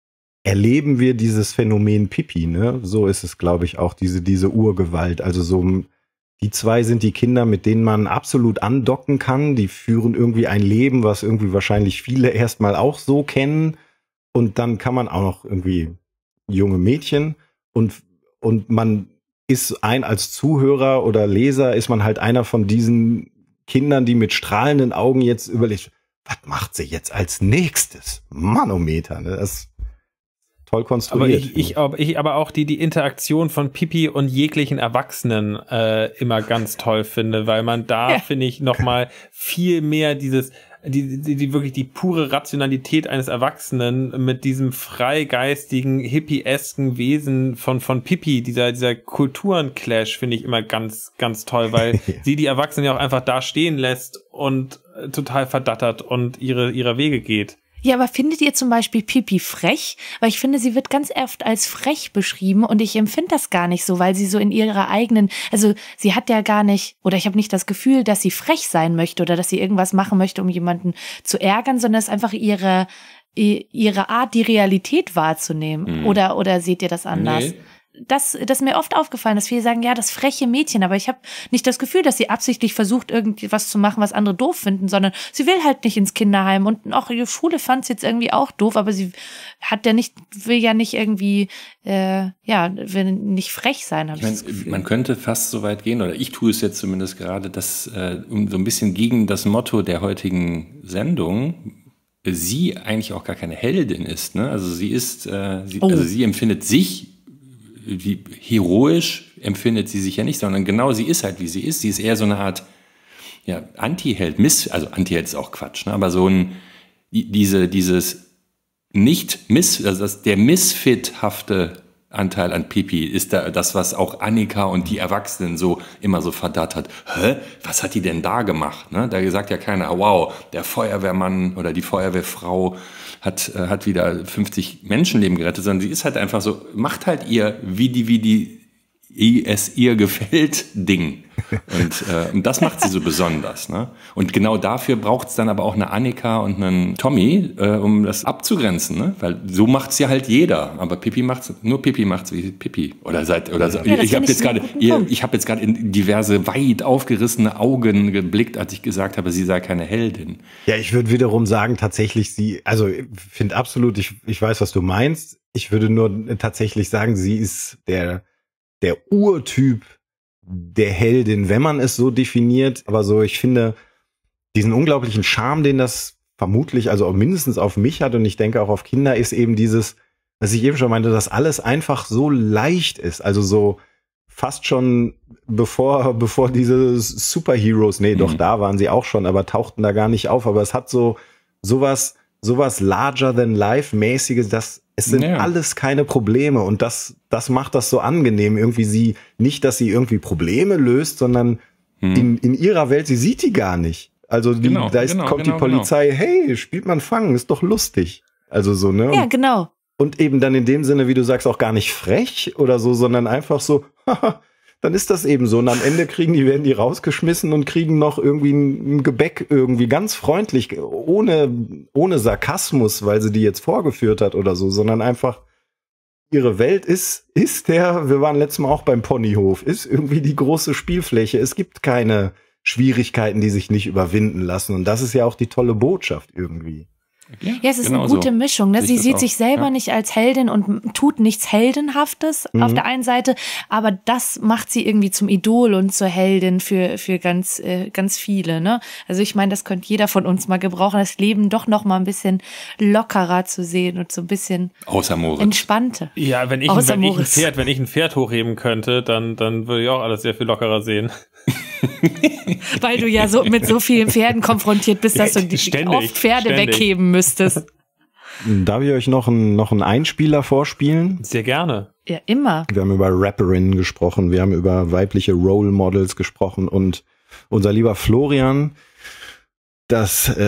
erleben wir dieses Phänomen Pippi, ne? So ist es, glaube ich, auch diese Urgewalt. Also so die zwei sind die Kinder, mit denen man absolut andocken kann. Die führen irgendwie ein Leben, was irgendwie wahrscheinlich viele erstmal auch so kennen. Und dann kann man auch noch irgendwie junge Mädchen. Und man ist als Zuhörer oder Leser, ist man halt einer von diesen Kindern, die mit strahlenden Augen jetzt überlegt, was macht sie jetzt als nächstes? Manometer, ne? Das toll konstruiert. Aber auch die Interaktion von Pippi und jeglichen Erwachsenen immer ganz toll finde, weil man da, finde ich, noch mal viel mehr dieses, die wirklich die pure Rationalität eines Erwachsenen mit diesem freigeistigen, hippie-esken Wesen von Pippi, dieser Kulturenclash finde ich immer ganz, ganz toll, weil sie die Erwachsenen ja auch einfach da stehen lässt und total verdattert und ihre Wege geht. Ja, aber findet ihr zum Beispiel Pippi frech? Weil ich finde, sie wird ganz oft als frech beschrieben und ich empfinde das gar nicht so, weil sie so in ihrer eigenen, also sie hat ja gar nicht, oder ich habe nicht das Gefühl, dass sie frech sein möchte oder dass sie irgendwas machen möchte, um jemanden zu ärgern, sondern es ist einfach ihre Art, die Realität wahrzunehmen. Oder seht ihr das anders? Nee. Das ist mir oft aufgefallen, dass viele sagen, ja, das freche Mädchen, aber ich habe nicht das Gefühl, dass sie absichtlich versucht, irgendwas zu machen, was andere doof finden, sondern sie will halt nicht ins Kinderheim und auch ihre Schule fand es jetzt irgendwie auch doof, aber sie will ja nicht irgendwie, will nicht frech sein, habe ich das Gefühl. Man könnte fast so weit gehen, oder ich tue es jetzt zumindest gerade, dass um so ein bisschen gegen das Motto der heutigen Sendung sie eigentlich auch gar keine Heldin ist, ne? Also sie ist, sie empfindet sich wie heroisch empfindet sie sich ja nicht, sondern genau sie ist halt, wie sie ist. Sie ist eher so eine Art Anti-Held. Also Anti-Held ist auch Quatsch, ne? Aber so dieses der Misfit-hafte Anteil an Pippi ist da das, was auch Annika und die Erwachsenen so immer so verdattert. Hä? Was hat die denn da gemacht? Ne? Da sagt ja keiner, wow, der Feuerwehrmann oder die Feuerwehrfrau hat wieder 50 Menschenleben gerettet, sondern sie ist halt einfach so, macht halt wie es ihr gefällt Ding. Und das macht sie so besonders. Ne? Und genau dafür braucht es dann aber auch eine Annika und einen Tommy, um das abzugrenzen. Ne? Weil so macht es ja halt jeder. Aber nur Pippi macht's wie Pippi. Oder so. Ja, ich habe jetzt gerade in diverse weit aufgerissene Augen geblickt, als ich gesagt habe, sie sei keine Heldin. Ja, ich würde wiederum sagen, tatsächlich ich finde absolut, ich weiß, was du meinst. Ich würde nur tatsächlich sagen, sie ist der Urtyp der Heldin, wenn man es so definiert. Aber so, ich finde, diesen unglaublichen Charme, den das vermutlich, also auch mindestens auf mich hat und ich denke auch auf Kinder, ist eben dieses, was ich eben schon meinte, dass alles einfach so leicht ist. Also so fast schon bevor diese Superheroes, doch da waren sie auch schon, aber tauchten da gar nicht auf. Aber es hat sowas Larger-than-Life-mäßiges, es sind alles keine Probleme und das macht das so angenehm. Irgendwie nicht, dass sie irgendwie Probleme löst, sondern in ihrer Welt, sie sieht die gar nicht. Also kommt die Polizei, hey, spielt man Fangen, ist doch lustig. Also so, ne? Ja, genau. Und eben dann in dem Sinne, wie du sagst, auch gar nicht frech oder so, sondern einfach so, haha, dann ist das eben so. Und am Ende werden die rausgeschmissen und kriegen noch irgendwie ein Gebäck irgendwie ganz freundlich, ohne Sarkasmus, weil sie die jetzt vorgeführt hat oder so, sondern einfach ihre Welt wir waren letztes Mal auch beim Ponyhof, ist irgendwie die große Spielfläche. Es gibt keine Schwierigkeiten, die sich nicht überwinden lassen. Und das ist ja auch die tolle Botschaft irgendwie. Ja, es ist eine gute Mischung. Ne? Sie sieht sich selber nicht als Heldin und tut nichts Heldenhaftes auf der einen Seite, aber das macht sie irgendwie zum Idol und zur Heldin für ganz viele. Ne? Also ich meine, das könnte jeder von uns mal gebrauchen, das Leben doch noch mal ein bisschen lockerer zu sehen und so ein bisschen entspannter. Ja, wenn ich ein Pferd hochheben könnte, dann würde ich auch alles sehr viel lockerer sehen. Weil du ja so mit so vielen Pferden konfrontiert bist, dass du oft Pferde wegheben müsstest. Darf ich euch noch einen Einspieler vorspielen? Sehr gerne. Ja, immer. Wir haben über Rapperinnen gesprochen, wir haben über weibliche Role Models gesprochen und unser lieber Florian, der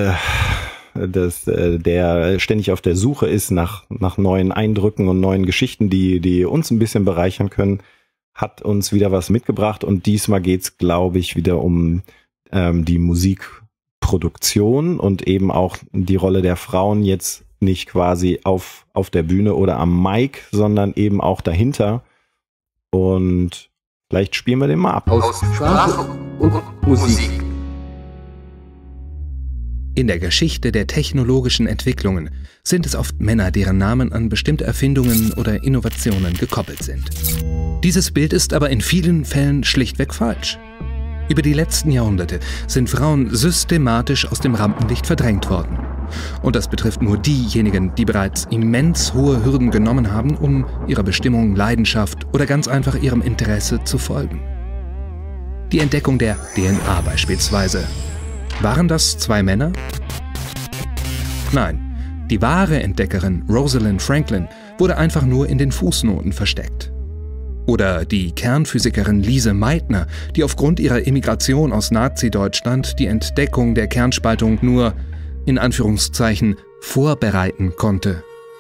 ständig auf der Suche ist nach neuen Eindrücken und neuen Geschichten, die uns ein bisschen bereichern können, hat uns wieder was mitgebracht und diesmal geht's, glaube ich, wieder um die Musikproduktion und eben auch die Rolle der Frauen jetzt nicht quasi auf der Bühne oder am Mic, sondern eben auch dahinter. Und vielleicht spielen wir den mal ab. Aus Sprache und Musik. In der Geschichte der technologischen Entwicklungen sind es oft Männer, deren Namen an bestimmte Erfindungen oder Innovationen gekoppelt sind. Dieses Bild ist aber in vielen Fällen schlichtweg falsch. Über die letzten Jahrhunderte sind Frauen systematisch aus dem Rampenlicht verdrängt worden. Und das betrifft nur diejenigen, die bereits immens hohe Hürden genommen haben, um ihrer Bestimmung, Leidenschaft oder ganz einfach ihrem Interesse zu folgen. Die Entdeckung der DNA beispielsweise. Waren das 2 Männer? Nein, die wahre Entdeckerin Rosalind Franklin wurde einfach nur in den Fußnoten versteckt. Oder die Kernphysikerin Lise Meitner, die aufgrund ihrer Emigration aus Nazi-Deutschland die Entdeckung der Kernspaltung nur, in Anführungszeichen, vorbereiten konnte.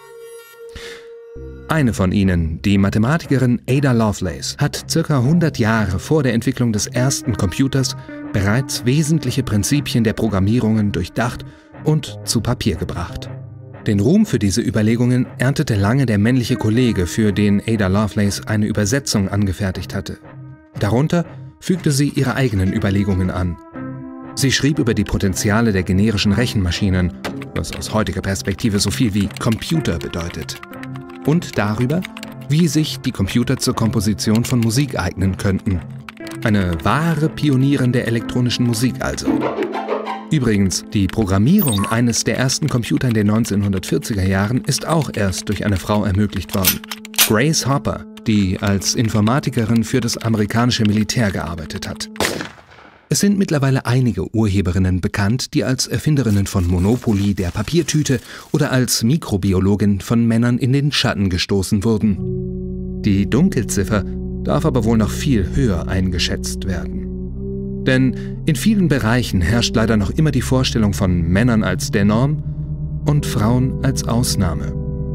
Eine von ihnen, die Mathematikerin Ada Lovelace, hat ca. 100 Jahre vor der Entwicklung des ersten Computers bereits wesentliche Prinzipien der Programmierungen durchdacht und zu Papier gebracht. Den Ruhm für diese Überlegungen erntete lange der männliche Kollege, für den Ada Lovelace eine Übersetzung angefertigt hatte. Darunter fügte sie ihre eigenen Überlegungen an. Sie schrieb über die Potenziale der generischen Rechenmaschinen, was aus heutiger Perspektive so viel wie Computer bedeutet. Und darüber, wie sich die Computer zur Komposition von Musik eignen könnten. Eine wahre Pionierin der elektronischen Musik also. Übrigens, die Programmierung eines der ersten Computer in den 1940er Jahren ist auch erst durch eine Frau ermöglicht worden. Grace Hopper, die als Informatikerin für das amerikanische Militär gearbeitet hat. Es sind mittlerweile einige Urheberinnen bekannt, die als Erfinderinnen von Monopoly, der Papiertüte oder als Mikrobiologin von Männern in den Schatten gestoßen wurden. Die Dunkelziffer darf aber wohl noch viel höher eingeschätzt werden. Denn in vielen Bereichen herrscht leider noch immer die Vorstellung von Männern als der Norm und Frauen als Ausnahme.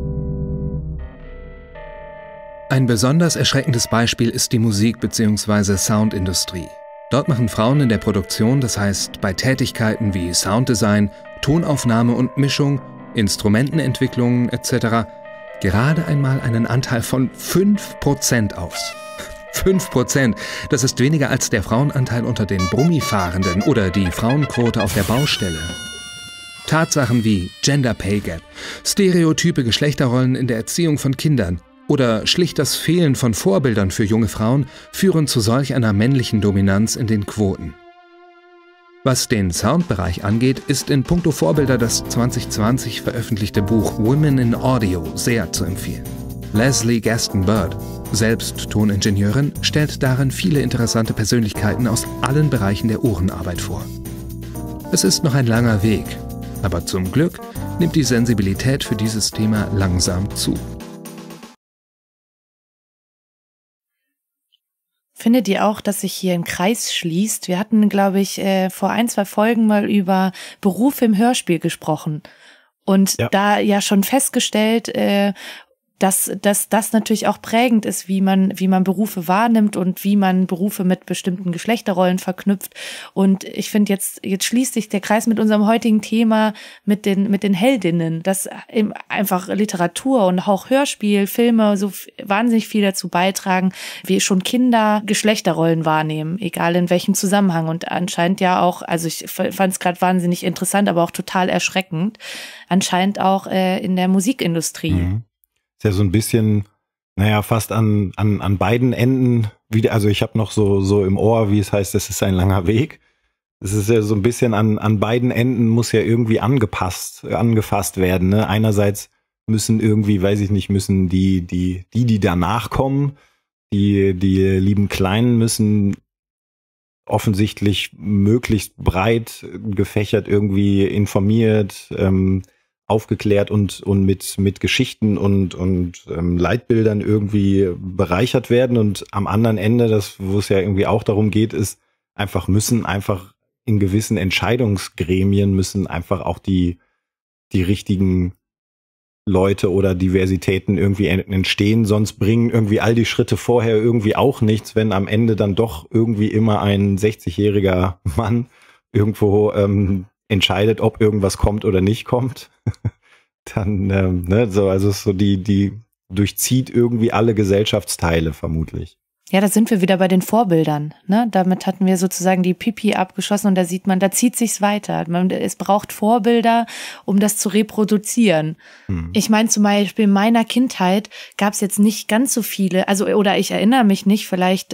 Ein besonders erschreckendes Beispiel ist die Musik- bzw. Soundindustrie. Dort machen Frauen in der Produktion, das heißt bei Tätigkeiten wie Sounddesign, Tonaufnahme und Mischung, Instrumentenentwicklung etc. gerade einmal einen Anteil von 5% aus. 5%, das ist weniger als der Frauenanteil unter den Brummifahrenden oder die Frauenquote auf der Baustelle. Tatsachen wie Gender Pay Gap, stereotype Geschlechterrollen in der Erziehung von Kindern oder schlicht das Fehlen von Vorbildern für junge Frauen führen zu solch einer männlichen Dominanz in den Quoten. Was den Soundbereich angeht, ist in puncto Vorbilder das 2020 veröffentlichte Buch Women in Audio sehr zu empfehlen. Leslie Gaston Bird, selbst Toningenieurin, stellt darin viele interessante Persönlichkeiten aus allen Bereichen der Ohrenarbeit vor. Es ist noch ein langer Weg, aber zum Glück nimmt die Sensibilität für dieses Thema langsam zu. Findet ihr auch, dass sich hier ein Kreis schließt? Wir hatten, glaube ich, vor 1-2 Folgen mal über Berufe im Hörspiel gesprochen und da ja schon festgestellt, dass das natürlich auch prägend ist, wie man Berufe wahrnimmt und wie man Berufe mit bestimmten Geschlechterrollen verknüpft. Und ich finde, jetzt schließt sich der Kreis mit unserem heutigen Thema mit den Heldinnen, dass eben einfach Literatur und auch Hörspiel, Filme so wahnsinnig viel dazu beitragen, wie schon Kinder Geschlechterrollen wahrnehmen, egal in welchem Zusammenhang. Und anscheinend ja auch, also ich fand es gerade wahnsinnig interessant, aber auch total erschreckend, anscheinend auch in der Musikindustrie. Mhm. Ist ja so ein bisschen, naja, fast an beiden Enden wieder, also ich habe noch so im Ohr, wie es heißt, es ist ein langer Weg. Es ist ja so ein bisschen an beiden Enden muss ja irgendwie angefasst werden. Ne? Einerseits müssen irgendwie, weiß ich nicht, müssen die danach kommen, die lieben Kleinen müssen offensichtlich möglichst breit gefächert irgendwie informiert, aufgeklärt und mit Geschichten und Leitbildern irgendwie bereichert werden. Und am anderen Ende, wo es ja irgendwie auch darum geht, ist, müssen in gewissen Entscheidungsgremien müssen einfach auch die richtigen Leute oder Diversitäten irgendwie entstehen, sonst bringen irgendwie all die Schritte vorher irgendwie auch nichts, wenn am Ende dann doch irgendwie immer ein 60-jähriger Mann irgendwo entscheidet, ob irgendwas kommt oder nicht kommt, dann, also so die durchzieht irgendwie alle Gesellschaftsteile vermutlich. Ja, da sind wir wieder bei den Vorbildern, ne? Damit hatten wir sozusagen die Pipi abgeschossen und da sieht man, da zieht sich's weiter. Es braucht Vorbilder, um das zu reproduzieren. Ich meine zum Beispiel in meiner Kindheit gab es jetzt nicht ganz so viele, oder ich erinnere mich nicht, vielleicht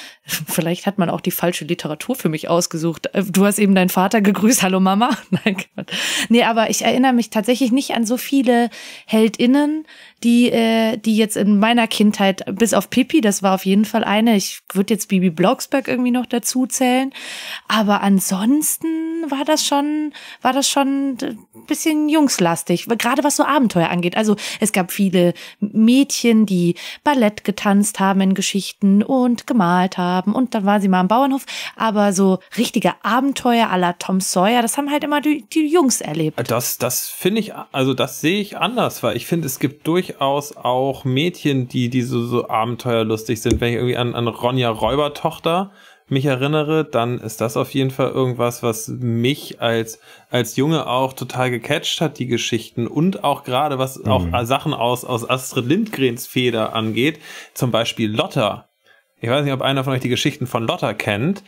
hat man auch die falsche Literatur für mich ausgesucht. Du hast eben deinen Vater gegrüßt, hallo Mama. Nein, aber ich erinnere mich tatsächlich nicht an so viele HeldInnen, die jetzt in meiner Kindheit, bis auf Pippi, das war auf jeden Fall eine. Ich würde jetzt Bibi Blocksberg irgendwie noch dazu zählen. Aber ansonsten war das schon ein bisschen jungslastig, gerade was so Abenteuer angeht. Also es gab viele Mädchen, die Ballett getanzt haben in Geschichten und gemalt haben und dann war sie mal am Bauernhof. Aber so richtige Abenteuer à la Tom Sawyer, das haben halt immer die Jungs erlebt. Das finde ich, also das sehe ich anders, weil ich finde, es gibt durchaus auch Mädchen, die so abenteuerlustig sind. Wenn ich irgendwie an Ronja Räubertochter mich erinnere, dann ist das auf jeden Fall irgendwas, was mich als Junge auch total gecatcht hat, die Geschichten und auch gerade was auch Sachen aus Astrid Lindgrens Feder angeht, zum Beispiel Lotta. Ich weiß nicht, ob einer von euch die Geschichten von Lotta kennt,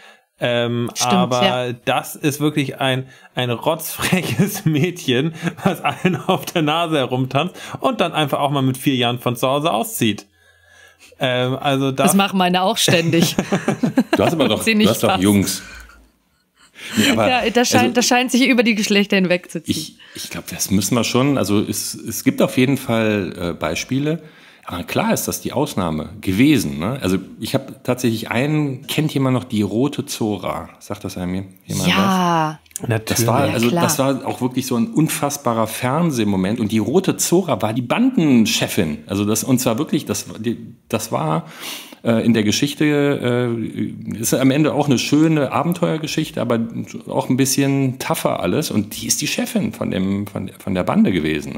aber das ist wirklich ein rotzfreches Mädchen, was allen auf der Nase herumtanzt und dann einfach auch mal mit 4 Jahren von zu Hause auszieht. Also das machen meine auch ständig. Du hast aber doch, Jungs. Nee, aber, ja, das scheint sich über die Geschlechter hinwegzuziehen. Ich glaube, das müssen wir schon. Also es gibt auf jeden Fall Beispiele. Aber klar ist das die Ausnahme gewesen. Ne? Also ich habe tatsächlich kennt jemand noch die Rote Zora? Sagt das einem jemand? Ja, natürlich. Das war auch wirklich so ein unfassbarer Fernsehmoment. Und die Rote Zora war die Bandenchefin. Also das war in der Geschichte, ist am Ende auch eine schöne Abenteuergeschichte, aber auch ein bisschen tougher alles. Und die ist die Chefin von der Bande gewesen.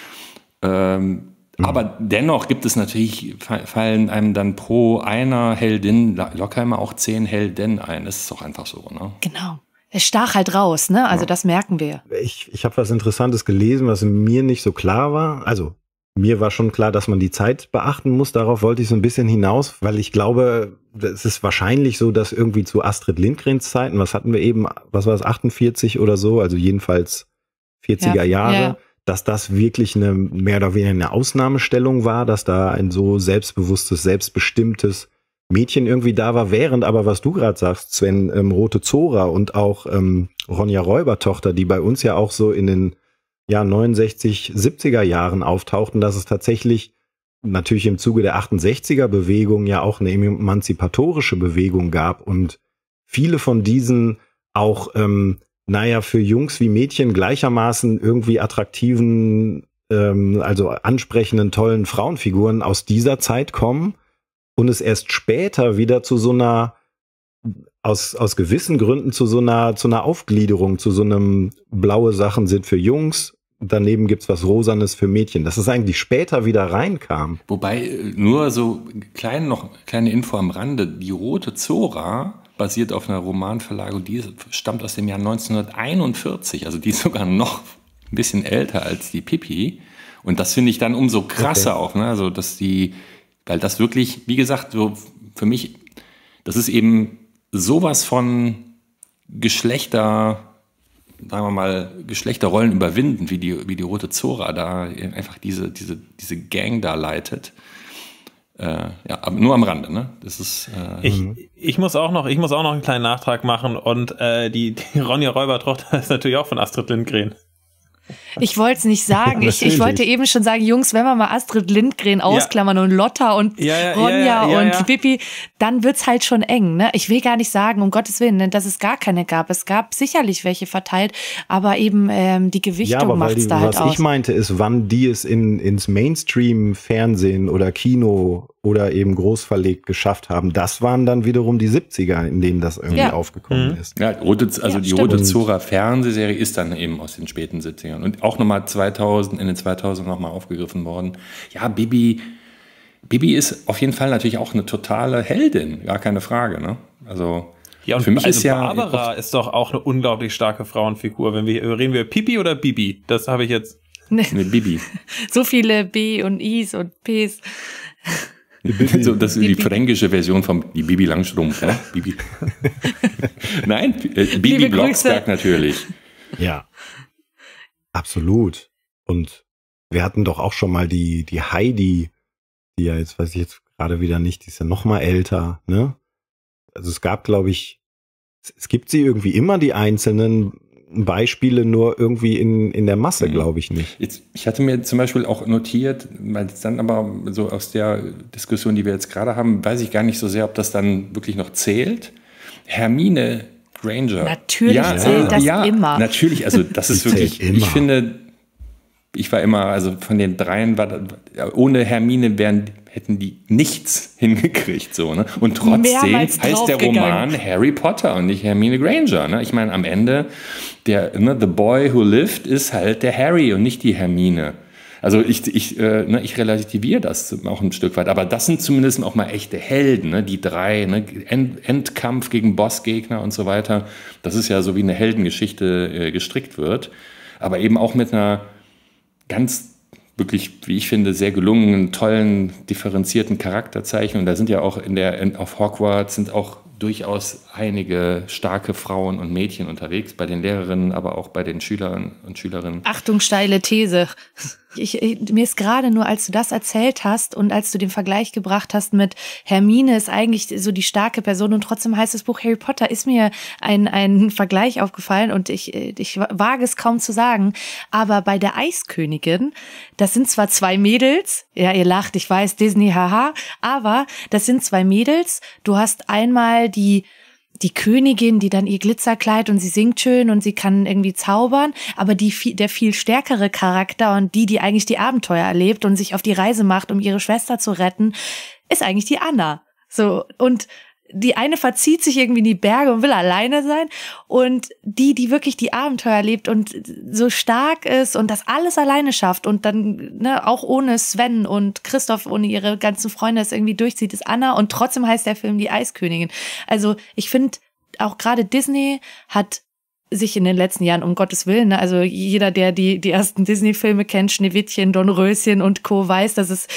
Ne? Aber dennoch gibt es natürlich, fallen einem dann pro einer Heldin locker immer auch 10 Heldinnen ein. Das ist doch einfach so, ne? Genau. Es stach halt raus, ne? Also das merken wir. Ich habe was Interessantes gelesen, was mir nicht so klar war. Also mir war schon klar, dass man die Zeit beachten muss. Darauf wollte ich so ein bisschen hinaus, weil ich glaube, es ist wahrscheinlich so, dass irgendwie zu Astrid Lindgrens Zeiten, was hatten wir eben, was war es, 48 oder so, also jedenfalls 40er Jahre. Ja. Dass das wirklich eine mehr oder weniger eine Ausnahmestellung war, dass da ein so selbstbewusstes, selbstbestimmtes Mädchen irgendwie da war, während aber, was du gerade sagst, Sven, Rote Zora und auch Ronja Räubertochter, die bei uns ja auch so in den 69, 70er Jahren auftauchten, dass es tatsächlich natürlich im Zuge der 68er-Bewegung ja auch eine emanzipatorische Bewegung gab und viele von diesen auch für Jungs wie Mädchen gleichermaßen irgendwie attraktiven, also ansprechenden, tollen Frauenfiguren aus dieser Zeit kommen und es erst später wieder zu so einer, aus gewissen Gründen zu einer Aufgliederung, zu so einem blaue Sachen sind für Jungs, daneben gibt's was Rosanes für Mädchen, dass es eigentlich später wieder reinkam. Wobei, nur so kleine Info am Rande, die Rote Zora basiert auf einer Romanverlagung, die stammt aus dem Jahr 1941, also die ist sogar noch ein bisschen älter als die Pippi. Und das finde ich dann umso krasser auch, ne? Also weil das wirklich, wie gesagt, so für mich, das ist eben sowas von Geschlechterrollen überwinden, wie die Rote Zora da einfach diese Gang da leitet. Aber nur am Rande, ne? Das ist. Ich muss auch noch einen kleinen Nachtrag machen und die Ronja Räubertochter ist natürlich auch von Astrid Lindgren. Ich wollte es nicht sagen. Ich wollte eben schon sagen, Jungs, wenn wir mal Astrid Lindgren ausklammern und Lotta und Ronja und Pippi, dann wird's halt schon eng, ne? Ich will gar nicht sagen, um Gottes Willen, dass es gar keine gab. Es gab sicherlich welche verteilt, aber eben die Gewichtung macht's da halt aus. Was ich meinte ist, wann die es ins Mainstream-Fernsehen oder Kino oder eben großverlegt geschafft haben, das waren dann wiederum die 70er, in denen das irgendwie aufgekommen ist. Ja, die Rote Zora Fernsehserie ist dann eben aus den späten 70ern und auch nochmal in den 2000 nochmal aufgegriffen worden. Ja, Bibi ist auf jeden Fall natürlich auch eine totale Heldin, gar keine Frage, ne? Also ja, und für mich ist Barbara ist doch auch eine unglaublich starke Frauenfigur. Reden wir über Pipi oder Bibi? Das habe ich jetzt. Nee, Bibi. So viele B und Is und Ps. So, das ist die fränkische Version von die Bibi Langstrumpf, ne? Bibi. Nein, Bibi Blocksberg natürlich. Ja, absolut. Und wir hatten doch auch schon mal die Heidi, die ja jetzt, weiß ich jetzt gerade wieder nicht, die ist ja noch mal älter, ne? Also es gab, glaube ich, es gibt sie irgendwie immer, die einzelnen Beispiele, nur irgendwie in der Masse, glaube ich nicht. Ich hatte mir zum Beispiel auch notiert, weil es dann aber so aus der Diskussion, die wir jetzt gerade haben, weiß ich gar nicht so sehr, ob das dann wirklich noch zählt. Hermine Granger. Natürlich zählt das immer. Natürlich, also das ist wirklich, ich finde, ich war immer, also von den dreien, ohne Hermine hätten die nichts hingekriegt. So, ne? Und trotzdem heißt der Roman Harry Potter und nicht Hermine Granger. Ne? Ich meine, am Ende, The Boy Who Lived ist halt der Harry und nicht die Hermine. Also ich relativiere das auch ein Stück weit. Aber das sind zumindest auch mal echte Helden, ne? Die drei, ne? Endkampf gegen Bossgegner und so weiter. Das ist ja so, wie eine Heldengeschichte gestrickt wird. Aber eben auch mit einer ganz wirklich, wie ich finde, sehr gelungenen, tollen, differenzierten Charakterzeichnungen. Und da sind ja auch auf Hogwarts sind auch durchaus einige starke Frauen und Mädchen unterwegs, bei den Lehrerinnen, aber auch bei den Schülern und Schülerinnen. Achtung, steile These. Mir ist gerade nur, als du das erzählt hast und als du den Vergleich gebracht hast mit Hermine ist eigentlich so die starke Person und trotzdem heißt das Buch Harry Potter, ist mir ein Vergleich aufgefallen und ich wage es kaum zu sagen, aber bei der Eiskönigin, das sind zwar zwei Mädels, ja, ihr lacht, ich weiß, Disney, haha, aber das sind zwei Mädels, du hast einmal die Königin, die dann ihr Glitzerkleid und sie singt schön und sie kann irgendwie zaubern, aber der viel stärkere Charakter und die eigentlich die Abenteuer erlebt und sich auf die Reise macht, um ihre Schwester zu retten, ist eigentlich die Anna. So, und die eine verzieht sich irgendwie in die Berge und will alleine sein und die wirklich die Abenteuer erlebt und so stark ist und das alles alleine schafft und dann auch ohne Sven und Christoph, ohne ihre ganzen Freunde es irgendwie durchzieht, ist Anna und trotzdem heißt der Film Die Eiskönigin. Also ich finde auch gerade Disney hat sich in den letzten Jahren, um Gottes Willen, ne, also jeder, der die ersten Disney-Filme kennt, Schneewittchen, Dornröschen und Co., weiß, dass es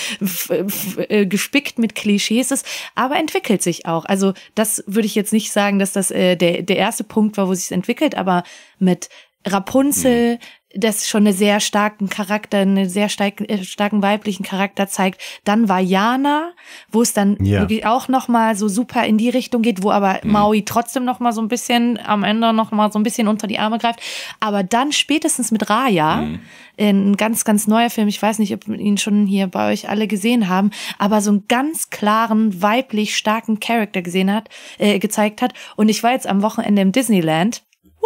gespickt mit Klischees ist, aber entwickelt sich auch. Also das würde ich jetzt nicht sagen, dass das der erste Punkt war, wo sich es entwickelt, aber mit Rapunzel, das schon einen sehr starken Charakter, einen sehr starken weiblichen Charakter zeigt. Dann war Jana, wo es dann wirklich auch nochmal so super in die Richtung geht, wo aber Maui trotzdem nochmal so ein bisschen am Ende nochmal so ein bisschen unter die Arme greift. Aber dann spätestens mit Raya, ein ganz, ganz neuer Film, ich weiß nicht, ob ihn schon hier bei euch alle gesehen haben, aber so einen ganz klaren, weiblich starken Charakter gezeigt hat. Und ich war jetzt am Wochenende im Disneyland,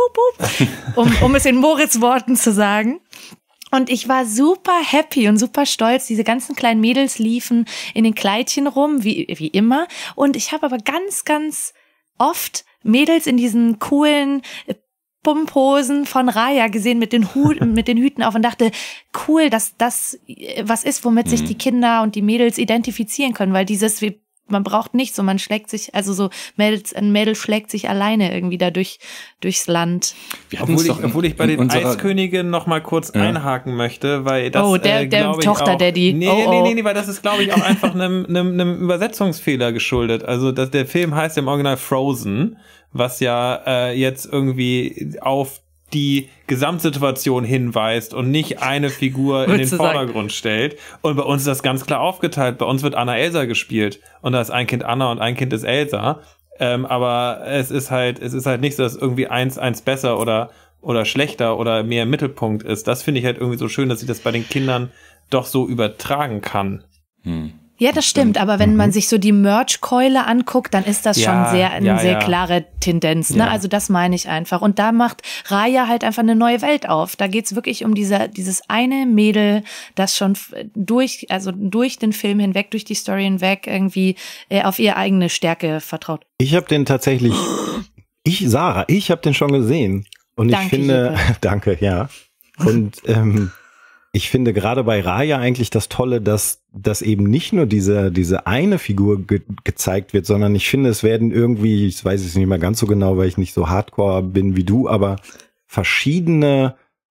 um es in Moritz Worten zu sagen. Und ich war super happy und super stolz. Diese ganzen kleinen Mädels liefen in den Kleidchen rum, wie immer. Und ich habe aber ganz, ganz oft Mädels in diesen coolen Pumphosen von Raya gesehen mit den Hüten auf und dachte, cool, dass das was ist, womit sich die Kinder und die Mädels identifizieren können, weil man braucht nichts und man schlägt sich, also so ein Mädel schlägt sich alleine irgendwie da durchs Land. Obwohl ich bei den Eiskönigin noch mal kurz einhaken möchte, weil das der Tochter-Daddy. Nee, weil das ist, glaube ich, auch einfach einem Übersetzungsfehler geschuldet. Also der Film heißt im Original Frozen, was ja jetzt irgendwie auf die Gesamtsituation hinweist und nicht eine Figur in den Vordergrund stellt. Und bei uns ist das ganz klar aufgeteilt. Bei uns wird Anna Elsa gespielt. Und da ist ein Kind Anna und ein Kind ist Elsa. Aber es ist halt nicht so, dass irgendwie eins besser oder schlechter oder mehr im Mittelpunkt ist. Das finde ich halt irgendwie so schön, dass ich das bei den Kindern doch so übertragen kann. Ja, das stimmt, aber wenn man sich so die Merch-Keule anguckt, dann ist das schon eine sehr klare Tendenz, ne? Also das meine ich einfach. Und da macht Raya halt einfach eine neue Welt auf. Da geht's wirklich um dieses eine Mädel, das schon durch den Film hinweg, durch die Story hinweg irgendwie auf ihre eigene Stärke vertraut. Ich habe den tatsächlich, ich habe den schon gesehen. Und ich finde, danke, ja. Und ich finde gerade bei Raya eigentlich das Tolle, dass eben nicht nur diese eine Figur gezeigt wird, sondern ich finde, es werden irgendwie, ich weiß es nicht mehr ganz so genau, weil ich nicht so hardcore bin wie du, aber verschiedene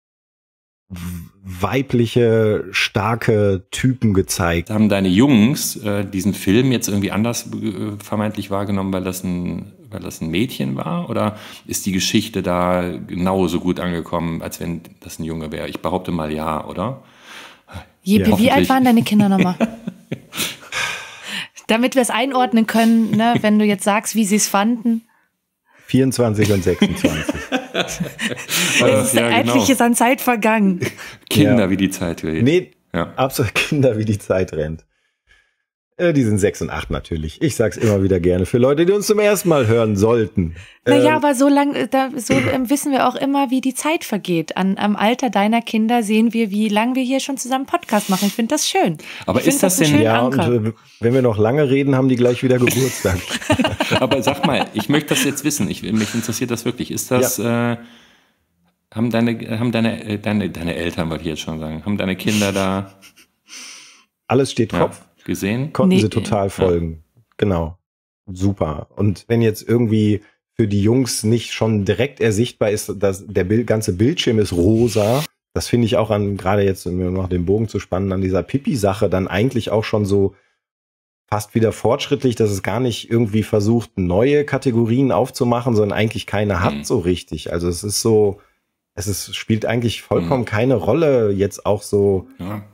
weibliche, starke Typen gezeigt. Haben deine Jungs diesen Film jetzt irgendwie anders vermeintlich wahrgenommen, weil das ein Mädchen war? Oder ist die Geschichte da genauso gut angekommen, als wenn das ein Junge wäre? Ich behaupte mal ja, oder? Jeppe, wie alt waren deine Kinder nochmal? Damit wir es einordnen können, ne, wenn du jetzt sagst, wie sie es fanden. 24 und 26. Endlich ist an Zeit vergangen. Kinder, wie die Zeit rennt. Nee, absolut Kinder, wie die Zeit rennt. Die sind 6 und 8 natürlich. Ich sag's immer wieder gerne für Leute, die uns zum ersten Mal hören sollten. Naja, aber so wissen wir auch immer, wie die Zeit vergeht. Am Alter deiner Kinder sehen wir, wie lange wir hier schon zusammen Podcast machen. Ich finde das schön. Aber ist das denn... Ja, und wenn wir noch lange reden, haben die gleich wieder Geburtstag. Aber sag mal, ich möchte das jetzt wissen. Mich interessiert das wirklich. Ist das... haben deine Eltern, wollte ich jetzt schon sagen, haben deine Kinder da... Alles steht Kopf. Gesehen? Konnten sie total folgen. Genau. Super. Und wenn jetzt irgendwie für die Jungs nicht schon direkt ersichtbar ist, dass der ganze Bildschirm ist rosa, das finde ich auch gerade jetzt, um noch den Bogen zu spannen, an dieser Pipi-Sache dann eigentlich auch schon so fast wieder fortschrittlich, dass es gar nicht irgendwie versucht, neue Kategorien aufzumachen, sondern eigentlich keine hat so richtig. Also es ist so, spielt eigentlich vollkommen keine Rolle jetzt auch so... Ja.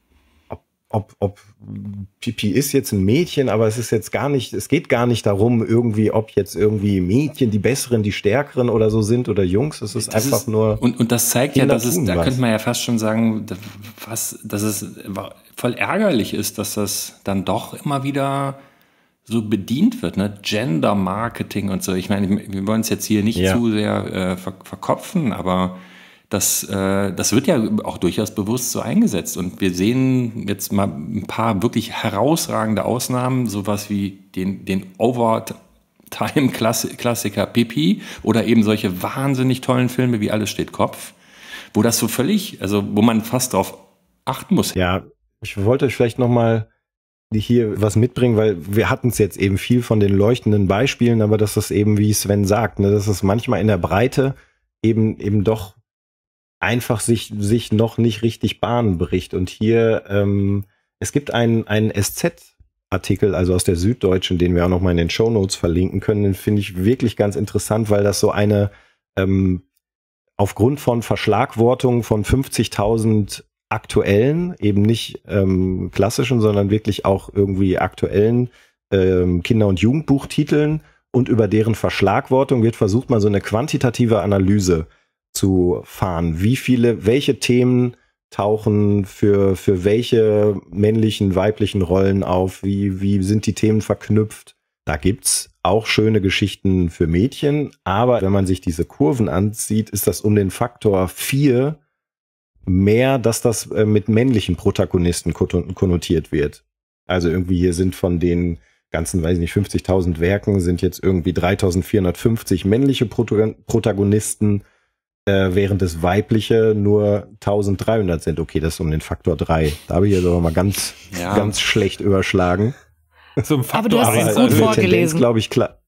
Ob Pipi ist jetzt ein Mädchen, aber es geht gar nicht darum, irgendwie, ob jetzt irgendwie Mädchen die Besseren, die Stärkeren oder so sind oder Jungs. Es ist einfach nur. Und das zeigt ja, dass da könnte man ja fast schon sagen, dass es voll ärgerlich ist, dass das dann doch immer wieder so bedient wird, ne? Gender-Marketing und so. Ich meine, wir wollen es jetzt hier nicht zu sehr verkopfen, aber das wird ja auch durchaus bewusst so eingesetzt. Und wir sehen jetzt mal ein paar wirklich herausragende Ausnahmen, sowas wie den Overtime-Klassiker Pipi oder eben solche wahnsinnig tollen Filme wie Alles steht Kopf, wo das so völlig, also wo man fast drauf achten muss. Ja, ich wollte euch vielleicht noch mal hier was mitbringen, weil wir hatten es jetzt eben viel von den leuchtenden Beispielen, aber das ist eben, wie Sven sagt, ne, dass es manchmal in der Breite eben doch einfach sich noch nicht richtig Bahn bricht. Und hier, es gibt einen SZ-Artikel, also aus der Süddeutschen, den wir auch noch mal in den Shownotes verlinken können, den finde ich wirklich ganz interessant, weil das so eine, aufgrund von Verschlagwortung von 50.000 aktuellen, eben nicht klassischen, sondern wirklich auch irgendwie aktuellen Kinder- und Jugendbuchtiteln und über deren Verschlagwortung wird versucht, mal so eine quantitative Analyse zu fahren. Welche Themen tauchen für welche männlichen, weiblichen Rollen auf? Wie sind die Themen verknüpft? Da gibt's auch schöne Geschichten für Mädchen, aber wenn man sich diese Kurven ansieht, ist das um den Faktor 4 mehr, dass das mit männlichen Protagonisten konnotiert wird. Also irgendwie hier sind von den ganzen, weiß ich nicht, 50.000 Werken sind jetzt irgendwie 3.450 männliche Protagonisten, während es weibliche nur 1.300 sind. Okay, das ist um den Faktor 3. Da habe ich jetzt aber mal ganz schlecht überschlagen. Zum Faktor aber du hast es gut vorgelesen. Glaube ich, klar.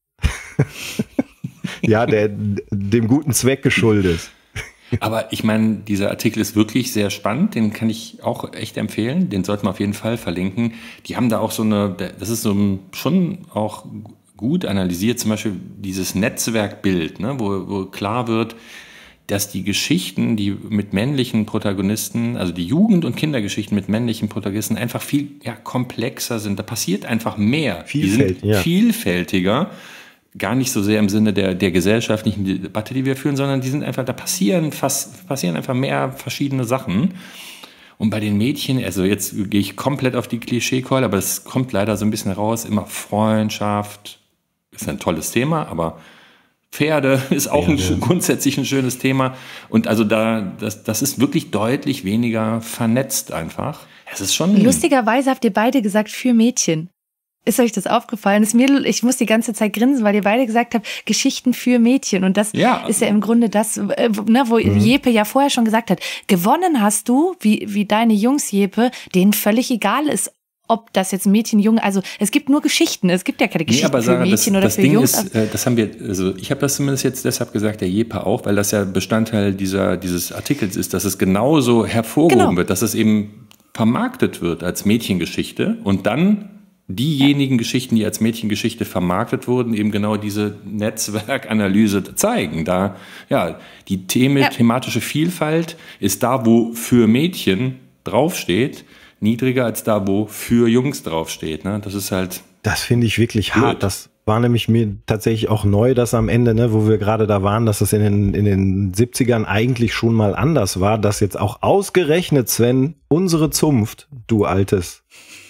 Ja, dem guten Zweck geschuldet. Aber ich meine, dieser Artikel ist wirklich sehr spannend, den kann ich auch echt empfehlen, den sollten wir auf jeden Fall verlinken. Die haben da auch das ist so schon auch gut analysiert, zum Beispiel dieses Netzwerkbild, ne, wo klar wird, dass die Geschichten, die mit männlichen Protagonisten, also die Jugend- und Kindergeschichten mit männlichen Protagonisten einfach viel komplexer sind. Da passiert einfach mehr. Die sind vielfältiger. Gar nicht so sehr im Sinne der gesellschaftlichen Debatte, die wir führen, sondern die sind einfach, da passieren einfach mehr verschiedene Sachen. Und bei den Mädchen, also jetzt gehe ich komplett auf die Klischee-Keule, aber es kommt leider so ein bisschen raus, immer Freundschaft, ist ein tolles Thema, aber Pferde ist auch grundsätzlich ein schönes Thema. Und also das ist wirklich deutlich weniger vernetzt einfach. Es ist schon. Lustigerweise habt ihr beide gesagt, für Mädchen. Ist euch das aufgefallen? Ich muss die ganze Zeit grinsen, weil ihr beide gesagt habt, Geschichten für Mädchen. Und das ist ja im Grunde das, wo Jeppe ja vorher schon gesagt hat, gewonnen hast du, wie deine Jungs, Jeppe, denen völlig egal ist, ob das jetzt Mädchen, Junge, also es gibt nur Geschichten, es gibt ja keine Geschichten aber Sarah, für Mädchen oder für Jungs. Das haben wir, also ich habe das zumindest jetzt deshalb gesagt, der Jeppe auch, weil das ja Bestandteil dieses Artikels ist, dass es genauso hervorgehoben wird, dass es eben vermarktet wird als Mädchengeschichte und dann diejenigen Geschichten, die als Mädchengeschichte vermarktet wurden, eben genau diese Netzwerkanalyse zeigen. Da, die thematische Vielfalt ist da, wo für Mädchen draufsteht, niedriger als da, wo für Jungs draufsteht. Ne? Das ist halt. Das finde ich wirklich hart. war nämlich mir tatsächlich auch neu, dass am Ende, ne, wo wir gerade da waren, dass es in den 70ern eigentlich schon mal anders war, dass jetzt auch ausgerechnet, Sven, unsere Zunft, du altes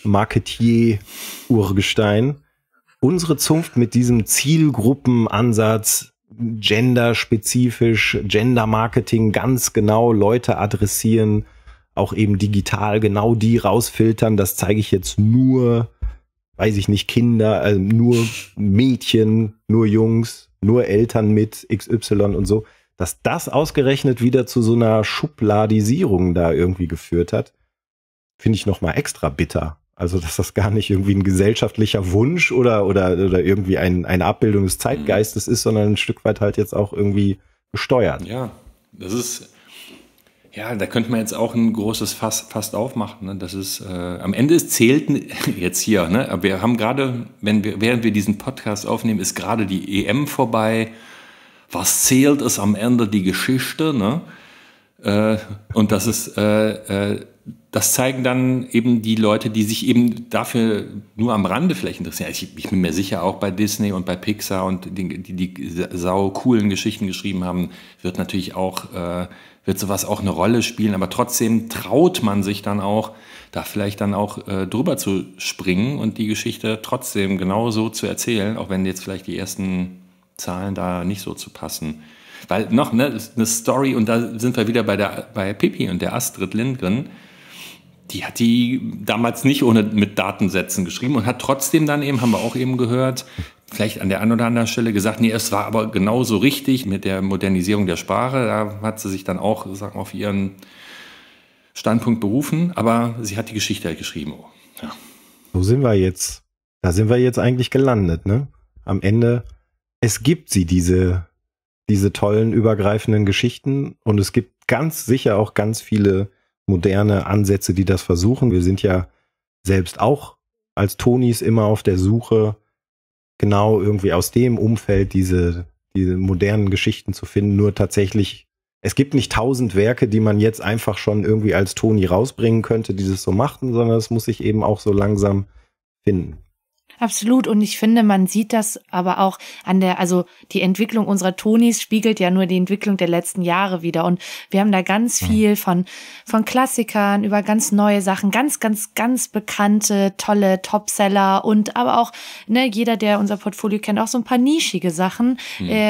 Marketier-Urgestein, unsere Zunft mit diesem Zielgruppenansatz, genderspezifisch, Gender-Marketing, ganz genau Leute adressieren, auch eben digital genau die rausfiltern, das zeige ich jetzt nur, weiß ich nicht, Kinder, nur Mädchen, nur Jungs, nur Eltern mit XY und so, dass das ausgerechnet wieder zu so einer Schubladisierung da irgendwie geführt hat, finde ich nochmal extra bitter. Also, dass das gar nicht irgendwie ein gesellschaftlicher Wunsch oder irgendwie eine Abbildung des Zeitgeistes ist, sondern ein Stück weit halt jetzt auch irgendwie gesteuert. Ja, das ist, ja, da könnte man jetzt auch ein großes Fass fast aufmachen. Ne? Das ist, am Ende zählt jetzt hier, ne? Aber wir haben gerade, während wir diesen Podcast aufnehmen, ist gerade die EM vorbei. Was zählt, ist am Ende die Geschichte, ne? Und das ist, das zeigen dann eben die Leute, die sich eben dafür nur am Rande vielleicht interessieren. Ich bin mir sicher, auch bei Disney und bei Pixar und die sau coolen Geschichten geschrieben haben, wird natürlich auch, wird sowas auch eine Rolle spielen, aber trotzdem traut man sich dann auch, da vielleicht dann auch drüber zu springen und die Geschichte trotzdem genauso zu erzählen, auch wenn jetzt vielleicht die ersten Zahlen da nicht so zu passen. Weil noch, ne, eine Story, und da sind wir wieder bei Pippi und der Astrid Lindgren, die hat die damals nicht mit Datensätzen geschrieben und hat trotzdem dann eben, haben wir auch eben gehört, vielleicht an der einen oder anderen Stelle gesagt, nee, es war aber genauso richtig mit der Modernisierung der Sprache. Da hat sie sich dann auch, sagen wir, auf ihren Standpunkt berufen, aber sie hat die Geschichte halt geschrieben. Oh, ja. Wo sind wir jetzt? Da sind wir jetzt eigentlich gelandet, ne? Am Ende, es gibt diese tollen, übergreifenden Geschichten und es gibt ganz sicher auch ganz viele moderne Ansätze, die das versuchen. Wir sind ja selbst auch als Tonis immer auf der Suche, genau irgendwie aus dem Umfeld diese modernen Geschichten zu finden. Nur tatsächlich, es gibt nicht 1000 Werke, die man jetzt einfach schon irgendwie als Toni rausbringen könnte, die das so machten, sondern es muss sich eben auch so langsam finden. Absolut. Und ich finde, man sieht das aber auch also die Entwicklung unserer Tonis spiegelt ja nur die Entwicklung der letzten Jahre wieder. Und wir haben da ganz viel von Klassikern über ganz neue Sachen, ganz, ganz, ganz bekannte, tolle Topseller und aber auch, ne, jeder, der unser Portfolio kennt, auch so ein paar nischige Sachen.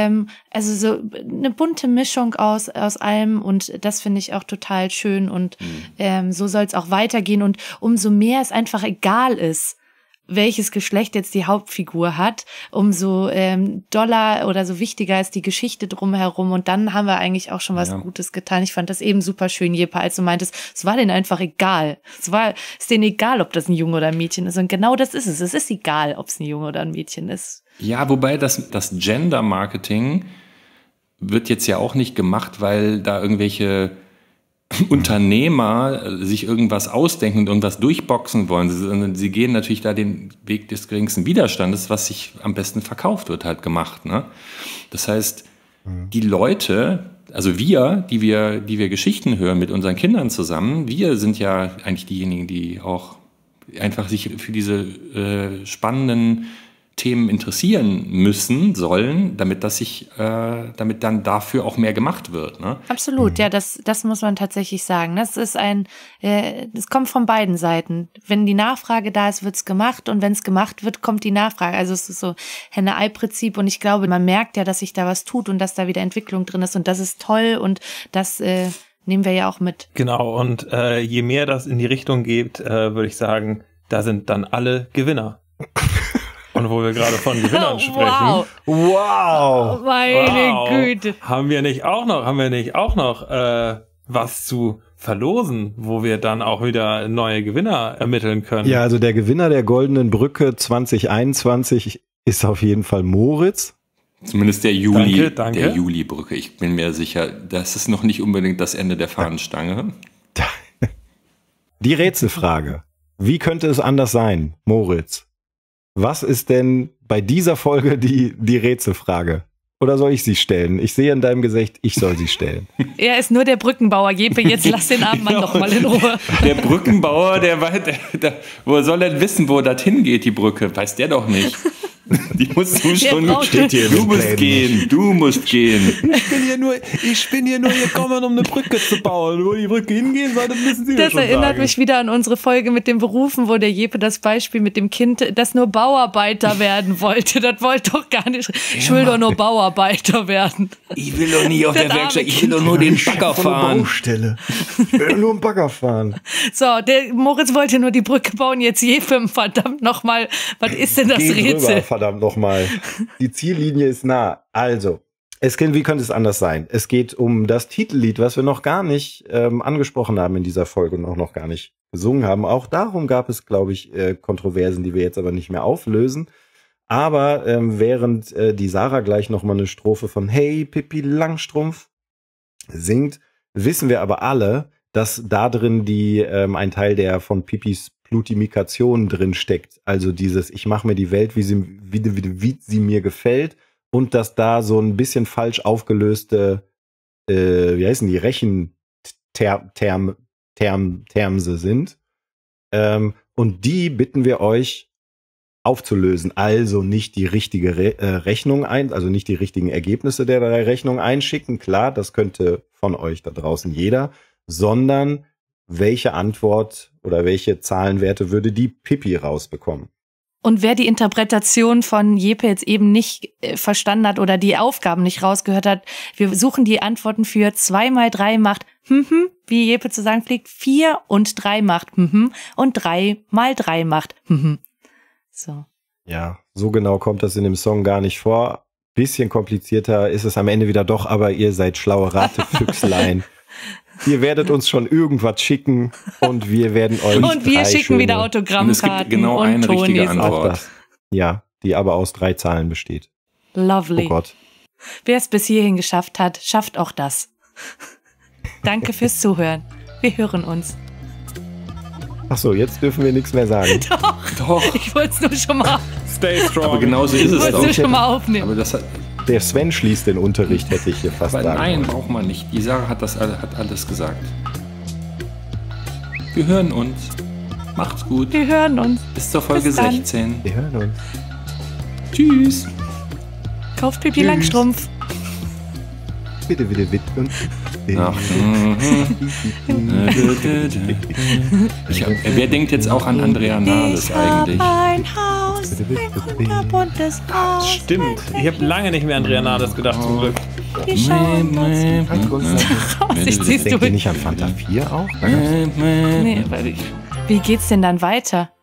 Also so eine bunte Mischung aus allem und das finde ich auch total schön und so soll es auch weitergehen. Und umso mehr es einfach egal ist, welches Geschlecht jetzt die Hauptfigur hat, umso doller oder so wichtiger ist die Geschichte drumherum und dann haben wir eigentlich auch schon was Gutes getan. Ich fand das eben super schön, Jeppe, als du meintest, es war denen einfach egal. Ist denen egal, ob das ein Junge oder ein Mädchen ist und genau das ist es. Es ist egal, ob es ein Junge oder ein Mädchen ist. Ja, wobei das Gender-Marketing wird jetzt ja auch nicht gemacht, weil da irgendwelche Unternehmer sich irgendwas ausdenken und irgendwas durchboxen wollen. Sie gehen natürlich da den Weg des geringsten Widerstandes, was sich am besten verkauft wird, halt gemacht. Ne? Das heißt, die Leute, also wir, die wir Geschichten hören mit unseren Kindern zusammen, wir sind ja eigentlich diejenigen, die auch einfach sich für diese spannenden Themen interessieren müssen, sollen, damit dann dafür auch mehr gemacht wird. Ne? Absolut, ja, das muss man tatsächlich sagen. Das ist das kommt von beiden Seiten. Wenn die Nachfrage da ist, wird's gemacht und wenn es gemacht wird, kommt die Nachfrage. Also es ist so Henne-Ei-Prinzip und ich glaube, man merkt ja, dass sich da was tut und dass da wieder Entwicklung drin ist und das ist toll und das nehmen wir ja auch mit. Genau, und je mehr das in die Richtung geht, würde ich sagen, da sind dann alle Gewinner. Und wo wir gerade von Gewinnern sprechen. Wow! Meine Güte. Haben wir nicht auch noch was zu verlosen, wo wir dann auch wieder neue Gewinner ermitteln können? Ja, also der Gewinner der Goldenen Brücke 2021 ist auf jeden Fall Moritz. Zumindest der Juli, Danke. Der Juli-Brücke. Ich bin mir sicher, das ist noch nicht unbedingt das Ende der Fahnenstange. Die Rätselfrage. Wie könnte es anders sein, Moritz? Was ist denn bei dieser Folge die Rätselfrage? Oder soll ich sie stellen? Ich sehe in deinem Gesicht, ich soll sie stellen. Er ist nur der Brückenbauer. Jeppe, jetzt lass den armen Mann doch mal in Ruhe. Der Brückenbauer, woher soll er wissen, wo das hingeht, die Brücke? Weiß der doch nicht. Die musst du schon. Du musst gehen. Du musst gehen. Ich bin hier nur gekommen, um eine Brücke zu bauen. Wo die Brücke hingehen soll, das müssen Sie Das schon erinnert sagen. mich wieder an unsere Folge mit den Berufen, wo der Jeppe das Beispiel mit dem Kind, das nur Bauarbeiter werden wollte. Das wollte doch gar nicht. Ich will doch nur Bauarbeiter werden. Ich will doch nie auf der Werkstatt. Ich will doch nur den Bagger fahren. Baustelle. Ich will nur einen Bagger fahren. So, der Moritz wollte nur die Brücke bauen, jetzt Jeppe, verdammt nochmal. Was ist denn das Geh Rätsel? drüber, verdammt nochmal. Die Ziellinie ist nah. Also, wie könnte es anders sein? Es geht um das Titellied, was wir noch gar nicht angesprochen haben in dieser Folge und auch noch gar nicht gesungen haben. Auch darum gab es, glaube ich, Kontroversen, die wir jetzt aber nicht mehr auflösen. Aber während die Sarah gleich nochmal eine Strophe von Hey Pippi Langstrumpf singt, wissen wir aber alle, dass da drin ein Teil der von Pippis Plutimikation drin steckt. Also dieses, ich mache mir die Welt, wie sie mir gefällt, und dass da so ein bisschen falsch aufgelöste, wie heißen die, Rechentermse sind. Und die bitten wir euch aufzulösen. Also nicht die richtige Rechnung also nicht die richtigen Ergebnisse der 3 Rechnungen einschicken. Klar, das könnte von euch da draußen jeder, sondern welche Antwort oder welche Zahlenwerte würde die Pippi rausbekommen? Und wer die Interpretation von Jeppe jetzt eben nicht verstanden hat oder die Aufgaben nicht rausgehört hat, wir suchen die Antworten für 2 mal 3 macht wie Jeppe zu sagen pflegt, 4 und 3 macht und 3 mal 3 macht So. Ja, so genau kommt das in dem Song gar nicht vor. Bisschen komplizierter ist es am Ende wieder doch, aber ihr seid schlaue Ratefüchslein. Ihr werdet uns schon irgendwas schicken und wir werden euch und wir schicken wieder Autogrammkarten und es gibt genau eine richtige Tonis. Antwort. Ja, die aber aus 3 Zahlen besteht. Lovely. Oh Gott. Wer es bis hierhin geschafft hat, schafft auch das. Danke fürs Zuhören. Wir hören uns. Ach so, jetzt dürfen wir nichts mehr sagen. Doch. Ich wollte es nur schon mal. Stay strong. Aber genauso ist es Ich wollte es nur doch. schon mal aufnehmen. Aber das hat, Der Sven schließt den Unterricht, hätte ich hier fast aber sagen nein, wollen. braucht man nicht. Die Sarah hat alles gesagt. Wir hören uns. Macht's gut. Wir hören uns. Bis zur Folge Bis dann. 16. Wir hören uns. Tschüss. Kauft Pippi Langstrumpf. Bitte, bitte, bitte. Ach, wer denkt jetzt auch an Andrea Nahles eigentlich? Ein Haus, ein wunderbuntes Haus. Stimmt. Ich habe lange nicht mehr an Andrea Nahles gedacht, zum Glück. Wir schauen uns Vorsicht, siehst Denkt du. ihr nicht an Fanta 4 auch? Nee, wie geht's denn dann weiter?